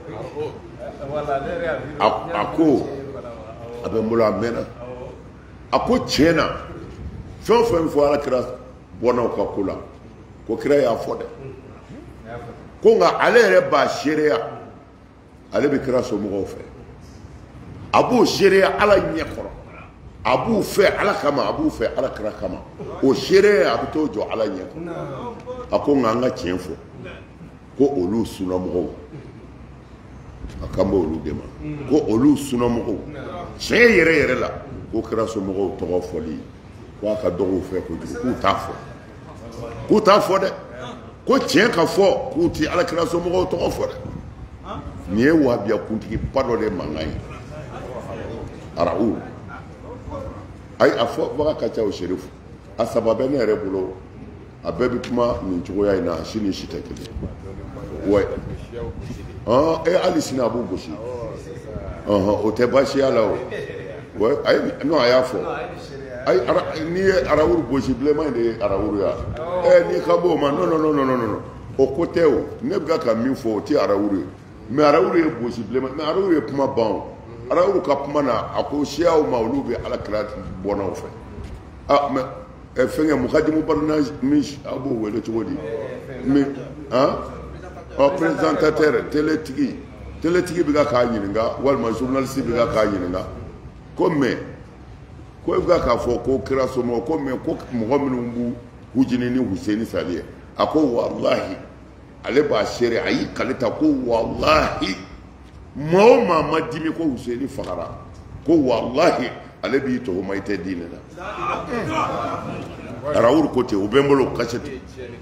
ako abembolo amena ako chena fɛn fɔ ala kira bɔnnaw ka ko la ko kira y'a fɔ dɛ ko nka ale yɛrɛ b'a seereya ale bɛ kira somɔgɔw fɛ a b'o seereya ala ɲɛ kɔrɔ a b'u fɛ ala kama a b'u fɛ ala kira kama o seereya a bɛ t'o jɔ ala ɲɛ kɔrɔ a ko nka an ka tiɲɛ fɔ ko olu sunamɔgɔw akambo olu de ma ko olu sunamogo tiɲɛ yɛrɛ yɛrɛ la ko kira somɔgɔw tɔgɔ fɔli ko a ka dɔgɔw fɛ kojugu k'u t'a fɔ dɛ ko tiɲɛ ka fɔ k'u ti alakira somɔgɔw tɔgɔ fɔ dɛ nin ye wahabiya kuntigiba dɔ de mankan ye arahu ayi a fɔ baga ka ca o serifu a saba bɛ ne yɛrɛ bolo a bɛɛ bɛ kuma nin cogoya in na si ni si tɛ kelen wa hali sini a b'u gosi o tɛ baasiya la o non a y'a fɔ n'i ye arawuru gosi bilenman de ye arawuru ya n'i ka bɔ o ma non o ko tɛ o ne bɛ ka min fɔ o tɛ arawuru ye mais arawuru ye gosi bilenman mais arawuru ye kuma ban o arawuru ka kuma na a ko siyaw ma olu bɛ alakira bɔnnaw fɛ mais fɛnkɛ mukadimu barnaz min a b'o wele cogo di mais présentateur teletigi bɛ k'a ɲininka walima journaliste bɛ k'a ɲininka ko mais ko e bɛ k'a fɔ ko kira somɔgɔ ko mais ko mɔgɔ minnu b'u hujini ni Huseni Sali ye a ko walahi ale b'a seere a y'i kale ta ko walahi maa o maa ma dimi ko Huseni fagara ko walahi ale b'i tɔgɔma i tɛ diinɛ la arawuru ko ten o bɛ n bolo kasɛti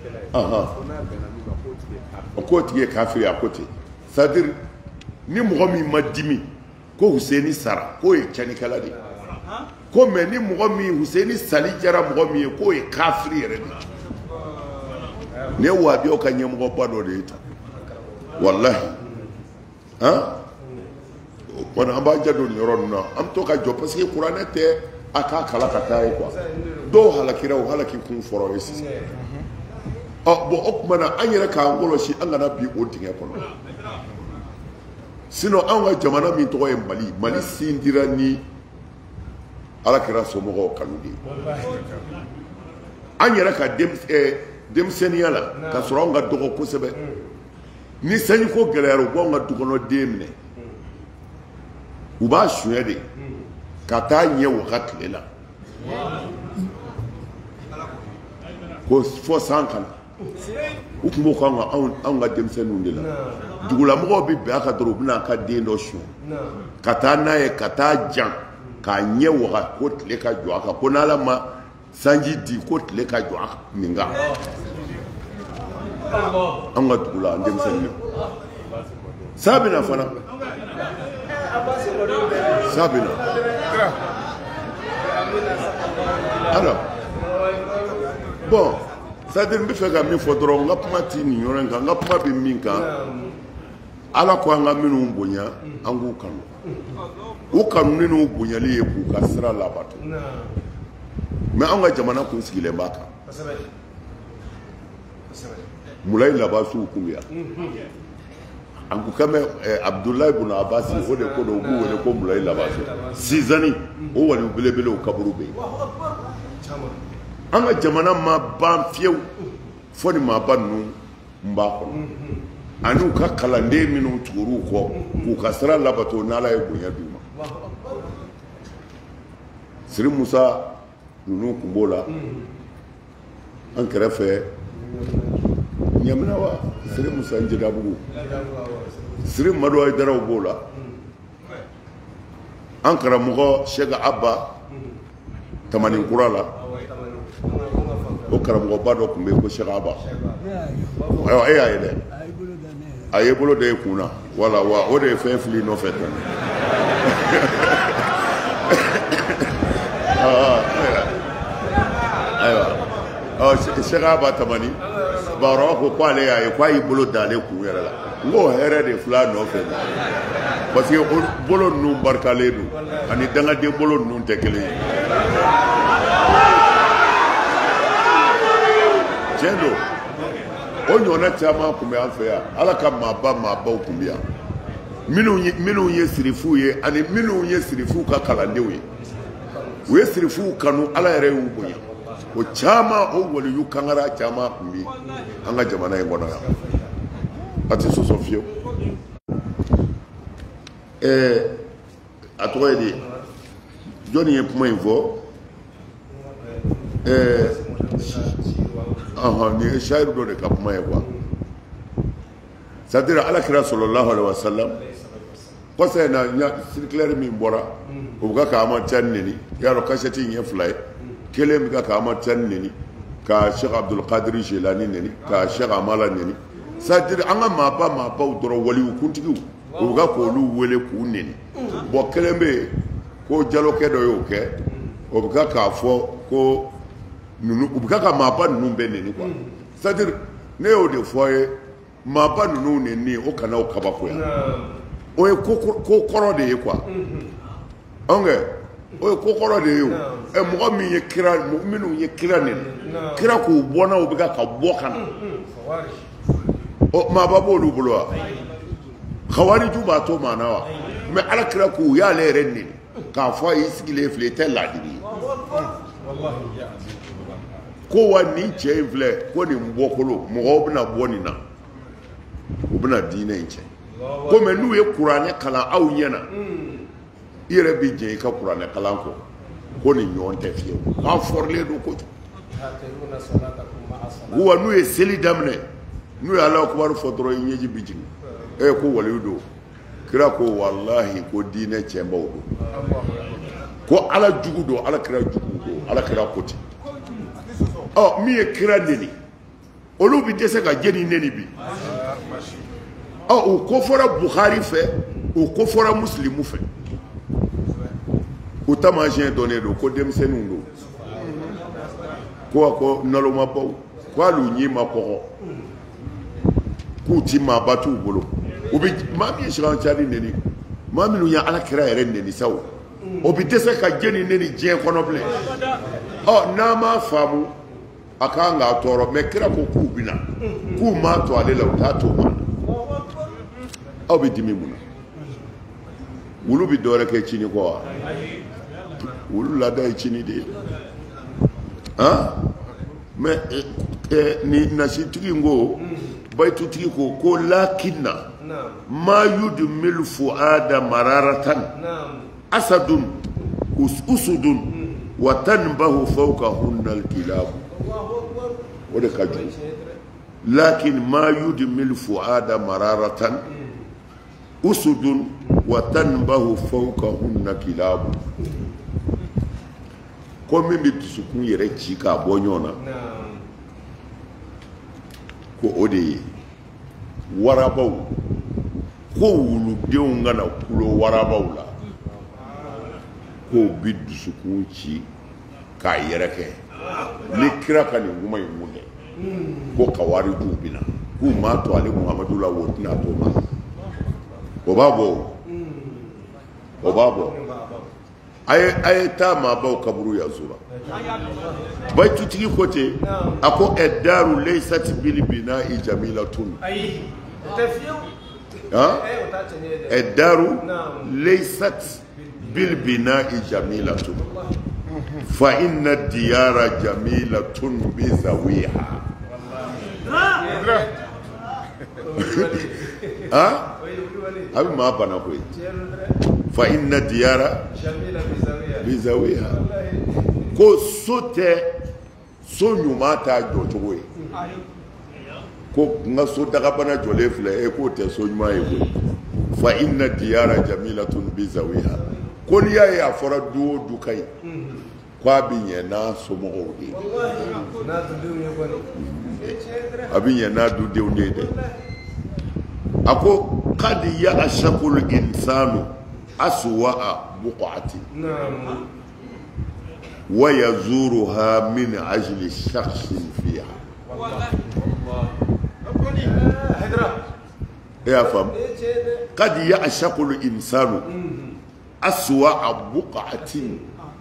o k'o tigi ye kafiri a ko ten c'est-à-dire ni mɔgɔ min ma dimi ko Huseni sara k'o ye cɛnikɛla de ye ko mais ni mɔgɔ min Huseni Sali jara mɔgɔ min ye k'o ye kafiri yɛrɛ de ye ne wahabiyaw ka ɲɛmɔgɔba dɔ de ye tan walahi kɔni an b'a jadon nin yɔrɔ ninnu na an bɛ to ka jɔ parce que kuranɛ tɛ a k'a kala ka taa ye quoi dɔw halakira o halaki kun fɔra ye sisan bon o tuma na an yɛrɛ k'an kɔlɔsi an kana bi o dingɛ kɔnɔ sinon anw ka jamana min tɔgɔ ye Mali sindira ni alakira somɔgɔw kanu de ye an yɛrɛ ka denmisɛnniya la ka sɔrɔ anw ka dɔgɔ kosɛbɛ ni sanjiko gɛlɛyara u b'anw ka dukɔnɔden minɛ u b'a suɲɛ de ka taa ɲɛ u ka tile la ko fɔ san kana u tun b'o k'anw ka denmisɛnninw de la dugulamɔgɔw bɛ bɛn a kan dɔrɔn u bɛna a ka den dɔ suɲɛ ka taa n'a ye ka taa jan k'a ɲɛ waga ko tile ka jɔ a kan ko n'Ala ma sanji di ko tile ka jɔ a nin kan an ka dugu la an denmisɛnnin sa bɛ na fana sa bɛ na alors bon c'est-à-dire n bɛ fɛ ka min fɔ dɔrɔn n ka kuma ti nin yɔrɔ in kan n ka kuma bɛ min kan Ala ko an ka minnu bonya an k'u kanu u kanuni n'u bonyali ye k'u ka sira labato mais an ka jamana kun sigilen b'a kan Mulayi Labasiw kun bɛ yan an ko kame Abdulayi ibn Abbas o de ko do b'u wele ko Mulayi Labasi Sizani o wali belebele o kaburu bɛ an ka jamana ma ban fiyewu fo ni maaba ninnu n b'a kɔnɔ ani ka kalanden minnu tugur'u kɔ k'u ka sira labato n'Ala ye bonya d'u ma Siri Musa ninnu kun b'o la an kɛrɛfɛ Ɲamina wa Siri Musa Njedabugu Siri Madu Ayidaraw b'o la an karamɔgɔ Sheikh Abba Tamaninkura la o karamɔgɔba dɔ tun bɛ yen ko Sheikh Abba ayiwa e y'a ye dɛ a ye bolo da e kun na wala wa o de ye fɛn fili nɔfɛ tɔ ayiwa Sheikh Abba Tamani Bakɔrɔba ko ale y'a ye k'a y'i bolo da ale kun yɛrɛ la n k'o hɛrɛ de filɛ a nɔfɛ parce que bolo ninnu barikalen don ani dangaden bolo ninnu tɛ kelen ye tiɲɛ don o ɲɔgɔnna caman tun bɛ an fɛ yan Ala ka maabaw tun bɛ yan minnu ye sirifuw ye ani minnu ye sirifuw ka kalandenw ye u ye sirifuw kanu Ala yɛrɛ y'u bonya o caman o waliyu kangara caman tun bɛ an ka jamana in kɔnɔ yan a tɛ sɔsɔ fiyewu a tɔgɔ ye di jɔnni ye kuma in fɔ nin ye sayiru dɔ de ka kuma ye quoi c'est-à-dire Alakira sallallahu alaihi wa sallam kosa na nya circulaire min bora o ga ka ma tan ni ya ro kasati nya fly kelem ga ka ma tan ni ka Sheikh Abdul Qadir Jilani ni ka Sheikh Amala ni c'est-à-dire anga ma ba doro wali kuntigu o ga ko lu wele ku ni bo kelembe ko jalo ke do yo ke o ga ka fo ko nunu o ga ka ma ba nunu be ni quoi c'est-à-dire ne o de foye ma ba nunu ni o kana o kaba ko ya o e ko koro de quoi onge o e ko koro de yo e mo mi ye kira mo minu ye kira ni kira ko bona o biga ka bokan o ma ba bo lu bulwa khawari ju ba to manawa me ala kira ko ya le ren ni ka fo iskile flete la di wallahi ya ko wani che vle ko ni mbokolo mo obna bonina obna dine nche ko me nu ye qur'ane kala aw nyena ire bi je ka qur'ane kala ko ni nyonte fiyo ka forle do ko huwa nu ye seli damne nu ye ala akbar fodro nyeji bijin e ko walido kira ko wallahi ko dine chembo ko ala jugudo ala kira jugudo ala kira koti oh mi e kira neni olu bi dese ka jeni neni bi o ko fora Bukhari fait o ko fora Muslim fait o tamagien donné do ko demsenu do ko nalo ma baw ko alu nyi ma ko ti ma batu bolo o bi ma mi shiran chari neni ma mi lu ya ala kira ere neni sawo o bi dese ka jeni neni je kono ble na ma famu akanga toro me kira ko ku bina ku ma to ale la ta to ma aw bi dimi muna wulu bi dore ke chini ko wulu la dai chini de me ni nasitiki ngo baitu tiki ko lakinna ma yudmil fuada mararatan asadun usudun wa tanbahu fawqahunna alkilab wada kaju lakin ma yudmil fuada mararatan usudun wa tanbahu fawqahunna kilab ko min bi dusukun yere ci ka bonyona ko ode warabaw ko wulu dew ngana kulo warabaw la ko bi dusukun ci ka yere ke ni kira ka ni nguma yimunde ko kawari dubina ku ma to ali Muhammadu la wotina to ma obabo ay ta ma ba kaburu ya zura bai tutiki kote ako eddaru laysat bil bina'i jamilatun eddaru laysat bil bina'i jamilatun fa inna ad-diyara jamilatun bi zawiha abi ma bana ko fa inna diyara bizawiha ko sote so nyuma ta jojogo ko nga so daga bana jole fle ko te so nyuma ko fa inna diyara jamilatun bizawiha ko ni ya fora du kai kwa binye na so mo odi abinye na du de onde ako qad ya'shaqul insanu aswa'a buq'ati wa yazuruha min ajli shakhsin fiha ya fam qad ya'shaqul insanu aswa'a buq'ati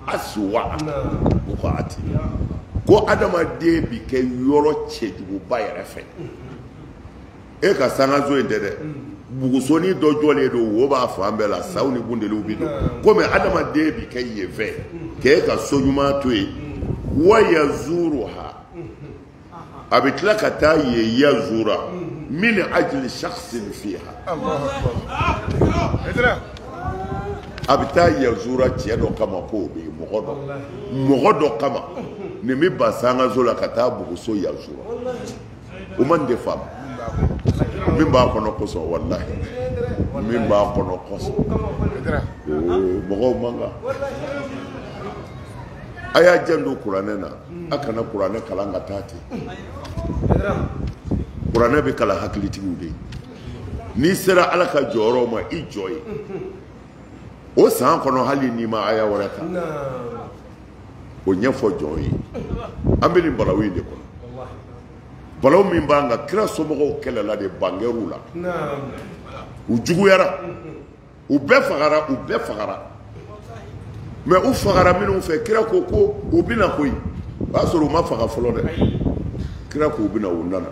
ko adama de bi ke yoro chejugo bayere fe e ka sanga zo ndede bugusoni do jole do wo ba fambe la sawni bundelu bido ko me adama de bi ke yeve ke ka sonyuma to e wa yazuruha abitla kata ye yazura min ajli shakhsin fiha Allahu akbar abita yazura tiedo kama ko be mogodo kama ne mi basanga zo la kata buguso yazura o man de femme min ba kono ko so wallahi min b'a kɔnɔ kɔsɔ mɔgɔw man kan a y'a janto kuranɛ na a kana kuranɛ kalan ka taa ten kuranɛ bɛ kalan hakilitigiw de ye n'i sera ala ka jɔyɔrɔ ma i jɔ ye o san kɔnɔ hali n'i ma aya wɛrɛ ta o ɲɛfɔ jɔn ye an bɛ nin balawu in de kɔnɔ balawu min b'an kan kira somɔgɔw kɛlɛla de bangɛr'u la u juguyara u bɛɛ fagara mɛ u fagara minnu fɛ kira ko ko u bɛna koyi o y'a sɔrɔ u ma faga fɔlɔ dɛ kira ko u bɛna u nana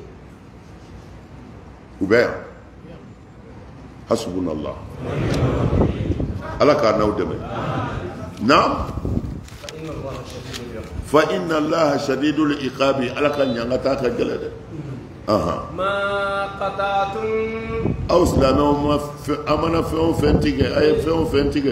u bɛ yan hasbunallah ala k'a n'aw dɛmɛ naam fa inna allaha shadidul iqabi ala ka ɲanga taa ka gɛlɛ dɛ ma qata'tum aw silamɛw a mana fɛn o fɛn tigɛ a ye fɛn o fɛn tigɛ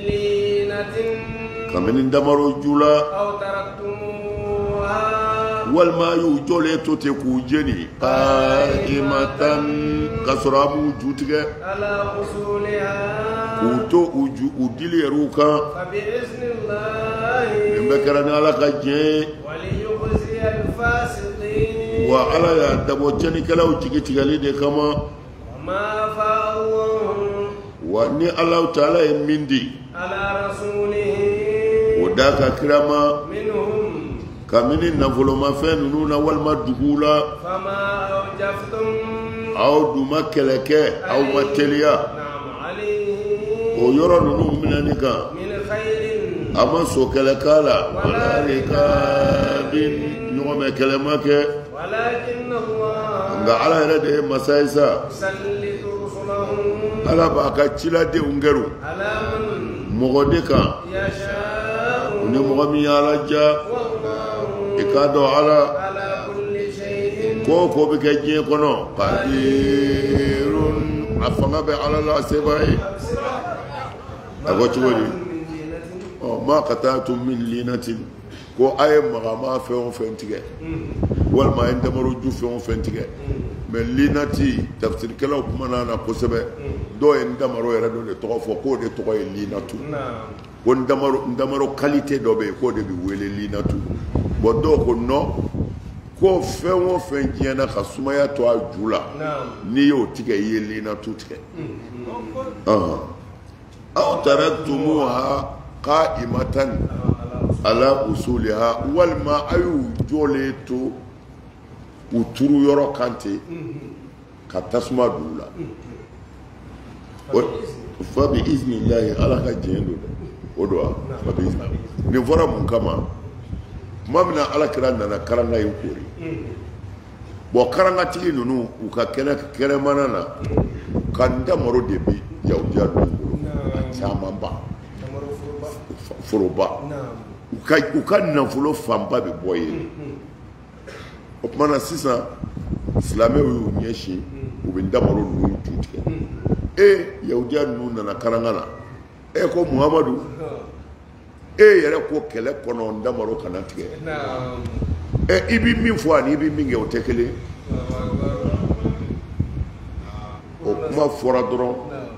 kabini damaro ju la aw taraktumuha walima y'u jɔlen to ten k'u jeni qa'imatan ka sɔrɔ a b'u ju tigɛ ala usuliha k'u to u dili yɛrɛw kan fa bi iznillahi nin bɛɛ kɛra ni ala ka diɲɛ ye waliyukhziya al-fasiqin wa ala y'a dabɔ cɛnnikɛlaw jigi tigɛli de kama ma fa'allahu wa ni ala taala ye min di ala rasulihi o da ka kira ma minhum kabini nafolomafɛn ninnu na walima duguw la fama awjaftum aw dun ma kɛlɛ kɛ aw ma teliya o yɔrɔ ninnu minɛni kan min khairin a ma so kɛlɛ k'a la wala rikabin ɲɔgɔn bɛ kɛlɛ ma kɛ walakin Allah nka ala yɛrɛ de ye masa ye sa yusallitu rusulahu ala b'a ka ciladenw gɛrɛ ala man mɔgɔ de kan yasha'u ni mɔgɔ min y'a laja wallahu i k'a dɔn ala ala kulli shay'in ko o ko bɛ kɛ diɲɛ kɔnɔ qadirun a fanga bɛ ala la seba ye a ko cogo di ma qata'tum min linatin ko a ye magama fɛn o fɛn tigɛ walima a ye damaro ju fɛn o fɛn tigɛ mɛ linati tafsirikɛlaw kumana na kosɛbɛ dɔw ye ndamaro yɛrɛ dɔ de tɔgɔ fɔ k'o de tɔgɔ ye linatu ko ndamaro kalite dɔ bɛ yen k'o de bɛ wele linatu bɔn dɔw ko non ko fɛn o fɛn diɲɛna ka sumaya to a ju la n'i y'o tigɛ i ye linatu tigɛ aw taraktumuha qa'imatan ala usuliha walima a y'u jɔlen to u turu yɔrɔ kan ten ka tasuma don u la fa bi iznillahi ala ka diɲɛ don dɛ o don wa fa bi iznillahi nin fɔra mun kama tuma min na ala kira nana karanga in kori bɔn karangatigi ninnu u ka kɛnɛmana na ka ndamaro de bi yahudiya ninnu bolo a caman ba foroba u ka nafolo fanba bɛ bɔ yen o tuma na sisan silamɛw y'u ɲɛsin u bɛ ndamaro ninnu ju tigɛ yahudiya ninnu nana karanga na ko muhamadu yɛrɛ ko kɛlɛ kɔnɔ ndamaro kana tigɛ i bɛ min fɔ ani i bɛ min kɛ o tɛ kelen o kuma fɔra dɔrɔn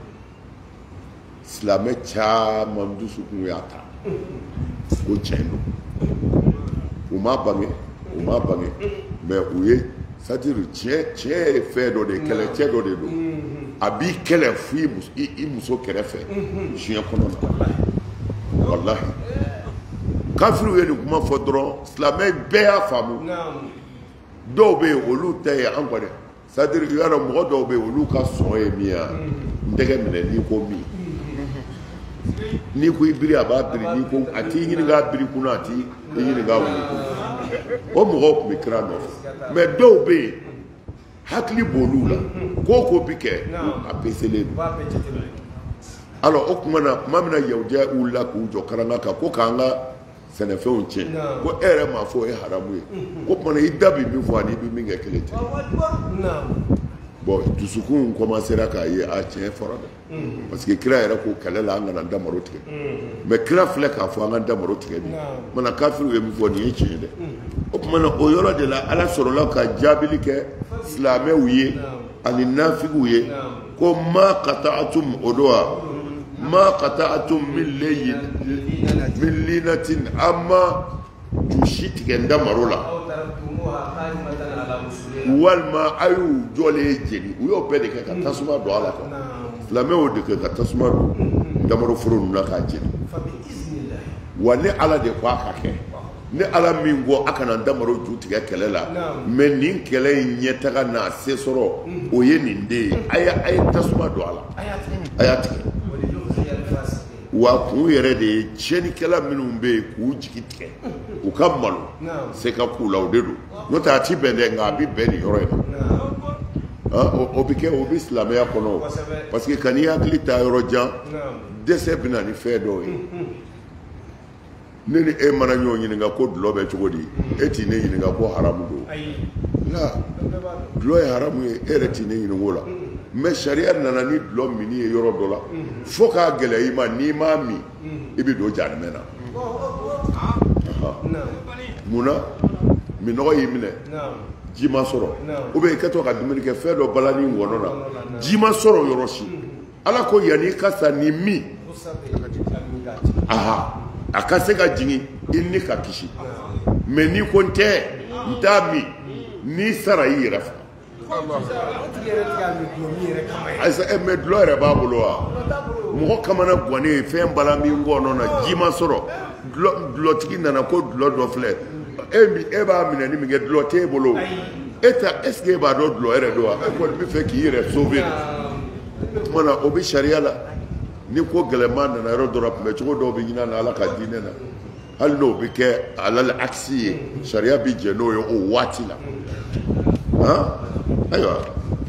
silamɛ caman dusukun y'a ta ko tiɲɛ don u ma bange mɛ u ye c'est-à-dire tiɲɛ ye fɛn dɔ de ye kɛlɛcɛ dɔ de don a b'i kɛlɛ fo i muso kɛrɛfɛ diɲɛ kɔnɔ na walahi kafiriw ye nin kuma fɔ dɔrɔn silamɛ bɛɛ y'a faamu dɔw bɛ yen olu ta ye an kɔni c'est-à-dire i y'a dɔn mɔgɔ dɔw bɛ yen olu ka sɔn ye min ye n tɛgɛ minɛ n'i ko min n'i ko i biri a b'a biri n'i ko a t'i ɲininka a biri kunna a t'i ɲininka a wuli kunna o mɔgɔw tun bɛ kira nɔfɛ mɛ dɔw bɛ yen hakili b'olu la ko o ko bi kɛ a peselen don alors o tuma na tuma min na yahudiya wulila k'u jɔ karanga kan ko k'an ka sɛnɛfɛnw tiɲɛ ko e yɛrɛ m'a fɔ o ye haramu ye ko tuma na i da bɛ min fɔ ani i bɛ min kɛ kelen tɛ bon dusukun commencera k'a ye a tiɲɛ fɔra dɛ parce que kira yɛrɛ ko kɛlɛ la an kana ndamaro tigɛ mɛ kira filɛ k'a fɔ an ka ndamaro tigɛ de mana kafiriw ye min fɔ nin ye tiɲɛ dɛ o tuma na o yɔrɔ de la ala sɔrɔla ka jaabili kɛ silamɛw ye ani nafigu ye ko ma qata'tum odwa ma qata'tum min linatin amma jushi tigenda marola walma ayu jole jeli uyo bede ka tasuma do ala ko flamé o de ka tasuma do damaro furu na ka jeli wani ala de kwa ka ke ni ala min go akana damaro ju tiga kelela men nin kele nyeta na sesoro o ye ninde aya tasuma do ala ayati wa kun yɛrɛ de ye tiɲɛnikɛla minnu bɛ yen k'u jigi tigɛ u ka malo se ka k'u la o de don n'o tɛ a ti bɛn dɛ nka a bɛ bɛn nin yɔrɔ in na o bɛ kɛ o bɛ silamɛya kɔnɔ parce que ka n'i hakili ta yɔrɔ jan dɛsɛ bɛ na ni fɛn dɔw ye ne ni e mana ɲɔgɔn ɲininka ko dulɔ bɛ cogo di e t'i ne ɲininka ko haramu don nka dulɔ ye haramu ye e yɛrɛ t'i ne ɲininka o la. mais sariya nana ni dulɔ mini ye yɔrɔ dɔ la fo k'a gɛlɛya i ma n'i m'a min i bɛ don jahanɛmɛ na munna minɔgɔ y'i minɛ ji ma sɔrɔ ou bien i kɛtɔ ka dumuni kɛ fɛn dɔ balani ngɔnɔ na ji ma sɔrɔ yɔrɔ si ala ko yanni i ka sa ni min a ka se ka jigin i ni ka kisi mais n'i ko n tɛ n t'a min n'i sara i yɛrɛ fa mais dulɔ yɛrɛ b'a bolo wa mɔgɔ kamana gannen fɛn bala min ngɔnɔ na ji ma sɔrɔ dulɔtigi nana ko dulɔ dɔ filɛ e b'a minɛ ni min kɛ dulɔ t'e bolo est ce que e b'a dɔn dulɔ yɛrɛ don wa e kɔni bɛ fɛ k'i yɛrɛ sauver o tuma na o bɛ sariya la ni ko gɛlɛman nana yɔrɔ dɔ la kunbɛ cogo dɔw bɛ ɲini na ala ka diinɛ na hali n'o bɛ kɛ alal aksi ye sariya bɛ jɛ n'o ye o waati la ayiwa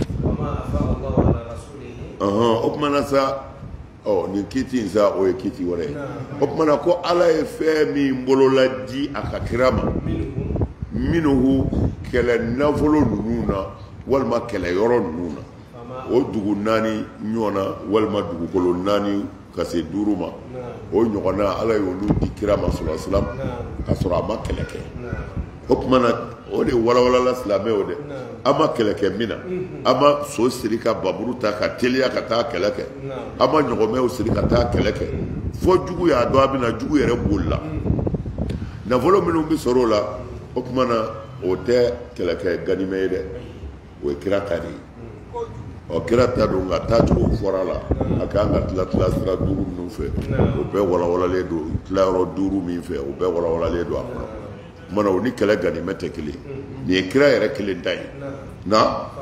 o tumana sa nin kiti in sa o ye kiti wɛrɛ ye o tumana ko ala ye fɛn min bolola di a ka kira ma minnu kɛlɛ nafolo ninnu na walima kɛlɛ yɔrɔ ninnu na o dugu naani ɲɔgɔnna walima dugukolo naani ka se 5 ma o ɲɔgɔnna ala ye olu di kira ma sallallahu alaihi wasallam ka sɔrɔ a ma kɛlɛ kɛ o tumana o de walawalala silamɛw de an ma kɛlɛ kɛ min na an ma so siri ka baburu ta ka teliya ka taa kɛlɛ kɛ an ma ɲɔgɔmɛw siri ka taa kɛlɛ kɛ fo jugu y'a dɔn a bɛna jugu yɛrɛ bolila nafolo minnu bɛ sɔrɔ o la o tumana o tɛ kɛlɛkɛ ganimɛ ye dɛ o ye kira ta de ye kira ta don nka taacogo fɔra la a kan ka tila sira 5 minnu fɛ o bɛɛ walawalalen don tilayɔrɔ 5 min fɛ o bɛɛ walawalalen don a kɔnɔ mana o ni kɛlɛ ganimɛ tɛ kelen nin ye kira yɛrɛ kelen ta ye na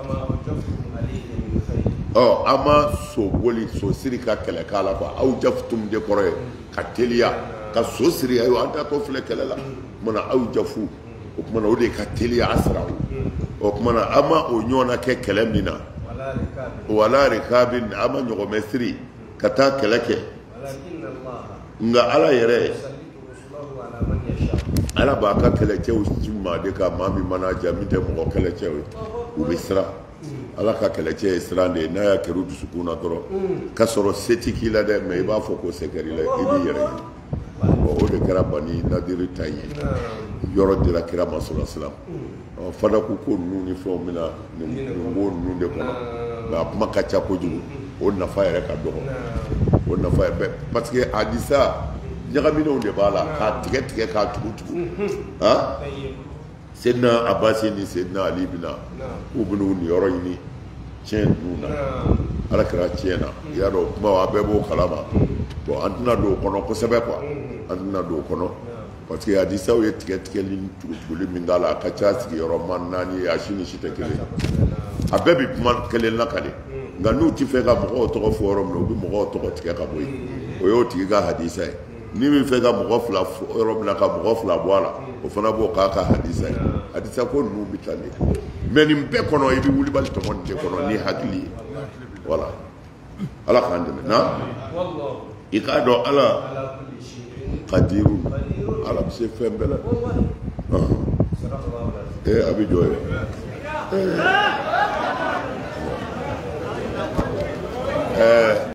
an ma so boli so siri ka kɛlɛ k'a la quoi aw jafutum de kɔrɔ ye ka teliya ka so siri ayiwa an t'atɔ filɛ kɛlɛ la mana aw jafu o kumana o de ka teliya a sira o kumana an ma o ɲɔgɔnna kɛ kɛlɛ min na wala rikabin an ma ɲɔgɔmɛ siri ka taa kɛlɛ kɛ nka ala yɛrɛ ala b'a ka kɛlɛcɛw ci maa de ka maa min mana ja min tɛ mɔgɔ kɛlɛcɛw ye u bɛ siran ala ka kɛlɛcɛ ye siran de ye n'a y'a kɛra dusukun na dɔrɔn ka sɔrɔ se tɛ k'i la dɛ mɛ i b'a fɔ ko se kɛr'i la i b'i yɛrɛ ye o de kɛra bani nadiri ta ye yɔrɔ dira kira ma sallallahu alaihi wasallam fadaku ko ninnu ni fɛnw bɛna nin ko ninnu de kɔnɔ nka a kuma ka ca kojugu o nafa yɛrɛ ka dɔgɔ o nafa yɛrɛ parce que hadisa ɲagaminɛw de b'a la k'a tigɛ tigɛ k'a tugu Seydina Abasi ni Seydina Ali bɛna k'u bɛn'u nin yɔrɔ ɲini tiɲɛ ninnu na ala kɛra tiɲɛ na i y'a dɔn kuma a bɛɛ b'o kalama bon an tɛna don o kɔnɔ kosɛbɛ quoi an tɛna don o kɔnɔ parce que hadisaw ye tigɛtigɛli ni tugutuguli min k'a la a ka ca sigiyɔrɔma 4 ye a si ni si tɛ kelen a bɛɛ bɛ kuma kelen lakale nka n'u tɛ fɛ ka mɔgɔw tɔgɔ fɔ yɔrɔ min na u bɛ mɔgɔw tɔgɔ tigɛ ka bɔ yen o y'o tigi ka hadisa ye ni min fɛ ka mɔgɔ 2 fɔ yɔrɔ min na ka mɔgɔ 2 bɔ a la o fana b'o k'a ka hadisa ye hadisa ko ninnu bɛ taa de mais nin bɛɛ kɔnɔ i bɛ wulibali tɔmɔ nin de kɔnɔ ni hakili ye voilà ala k'an dɛmɛ na i k'a dɔn ala kadiru ala bɛ se fɛn bɛɛ la a bɛ jɔ ye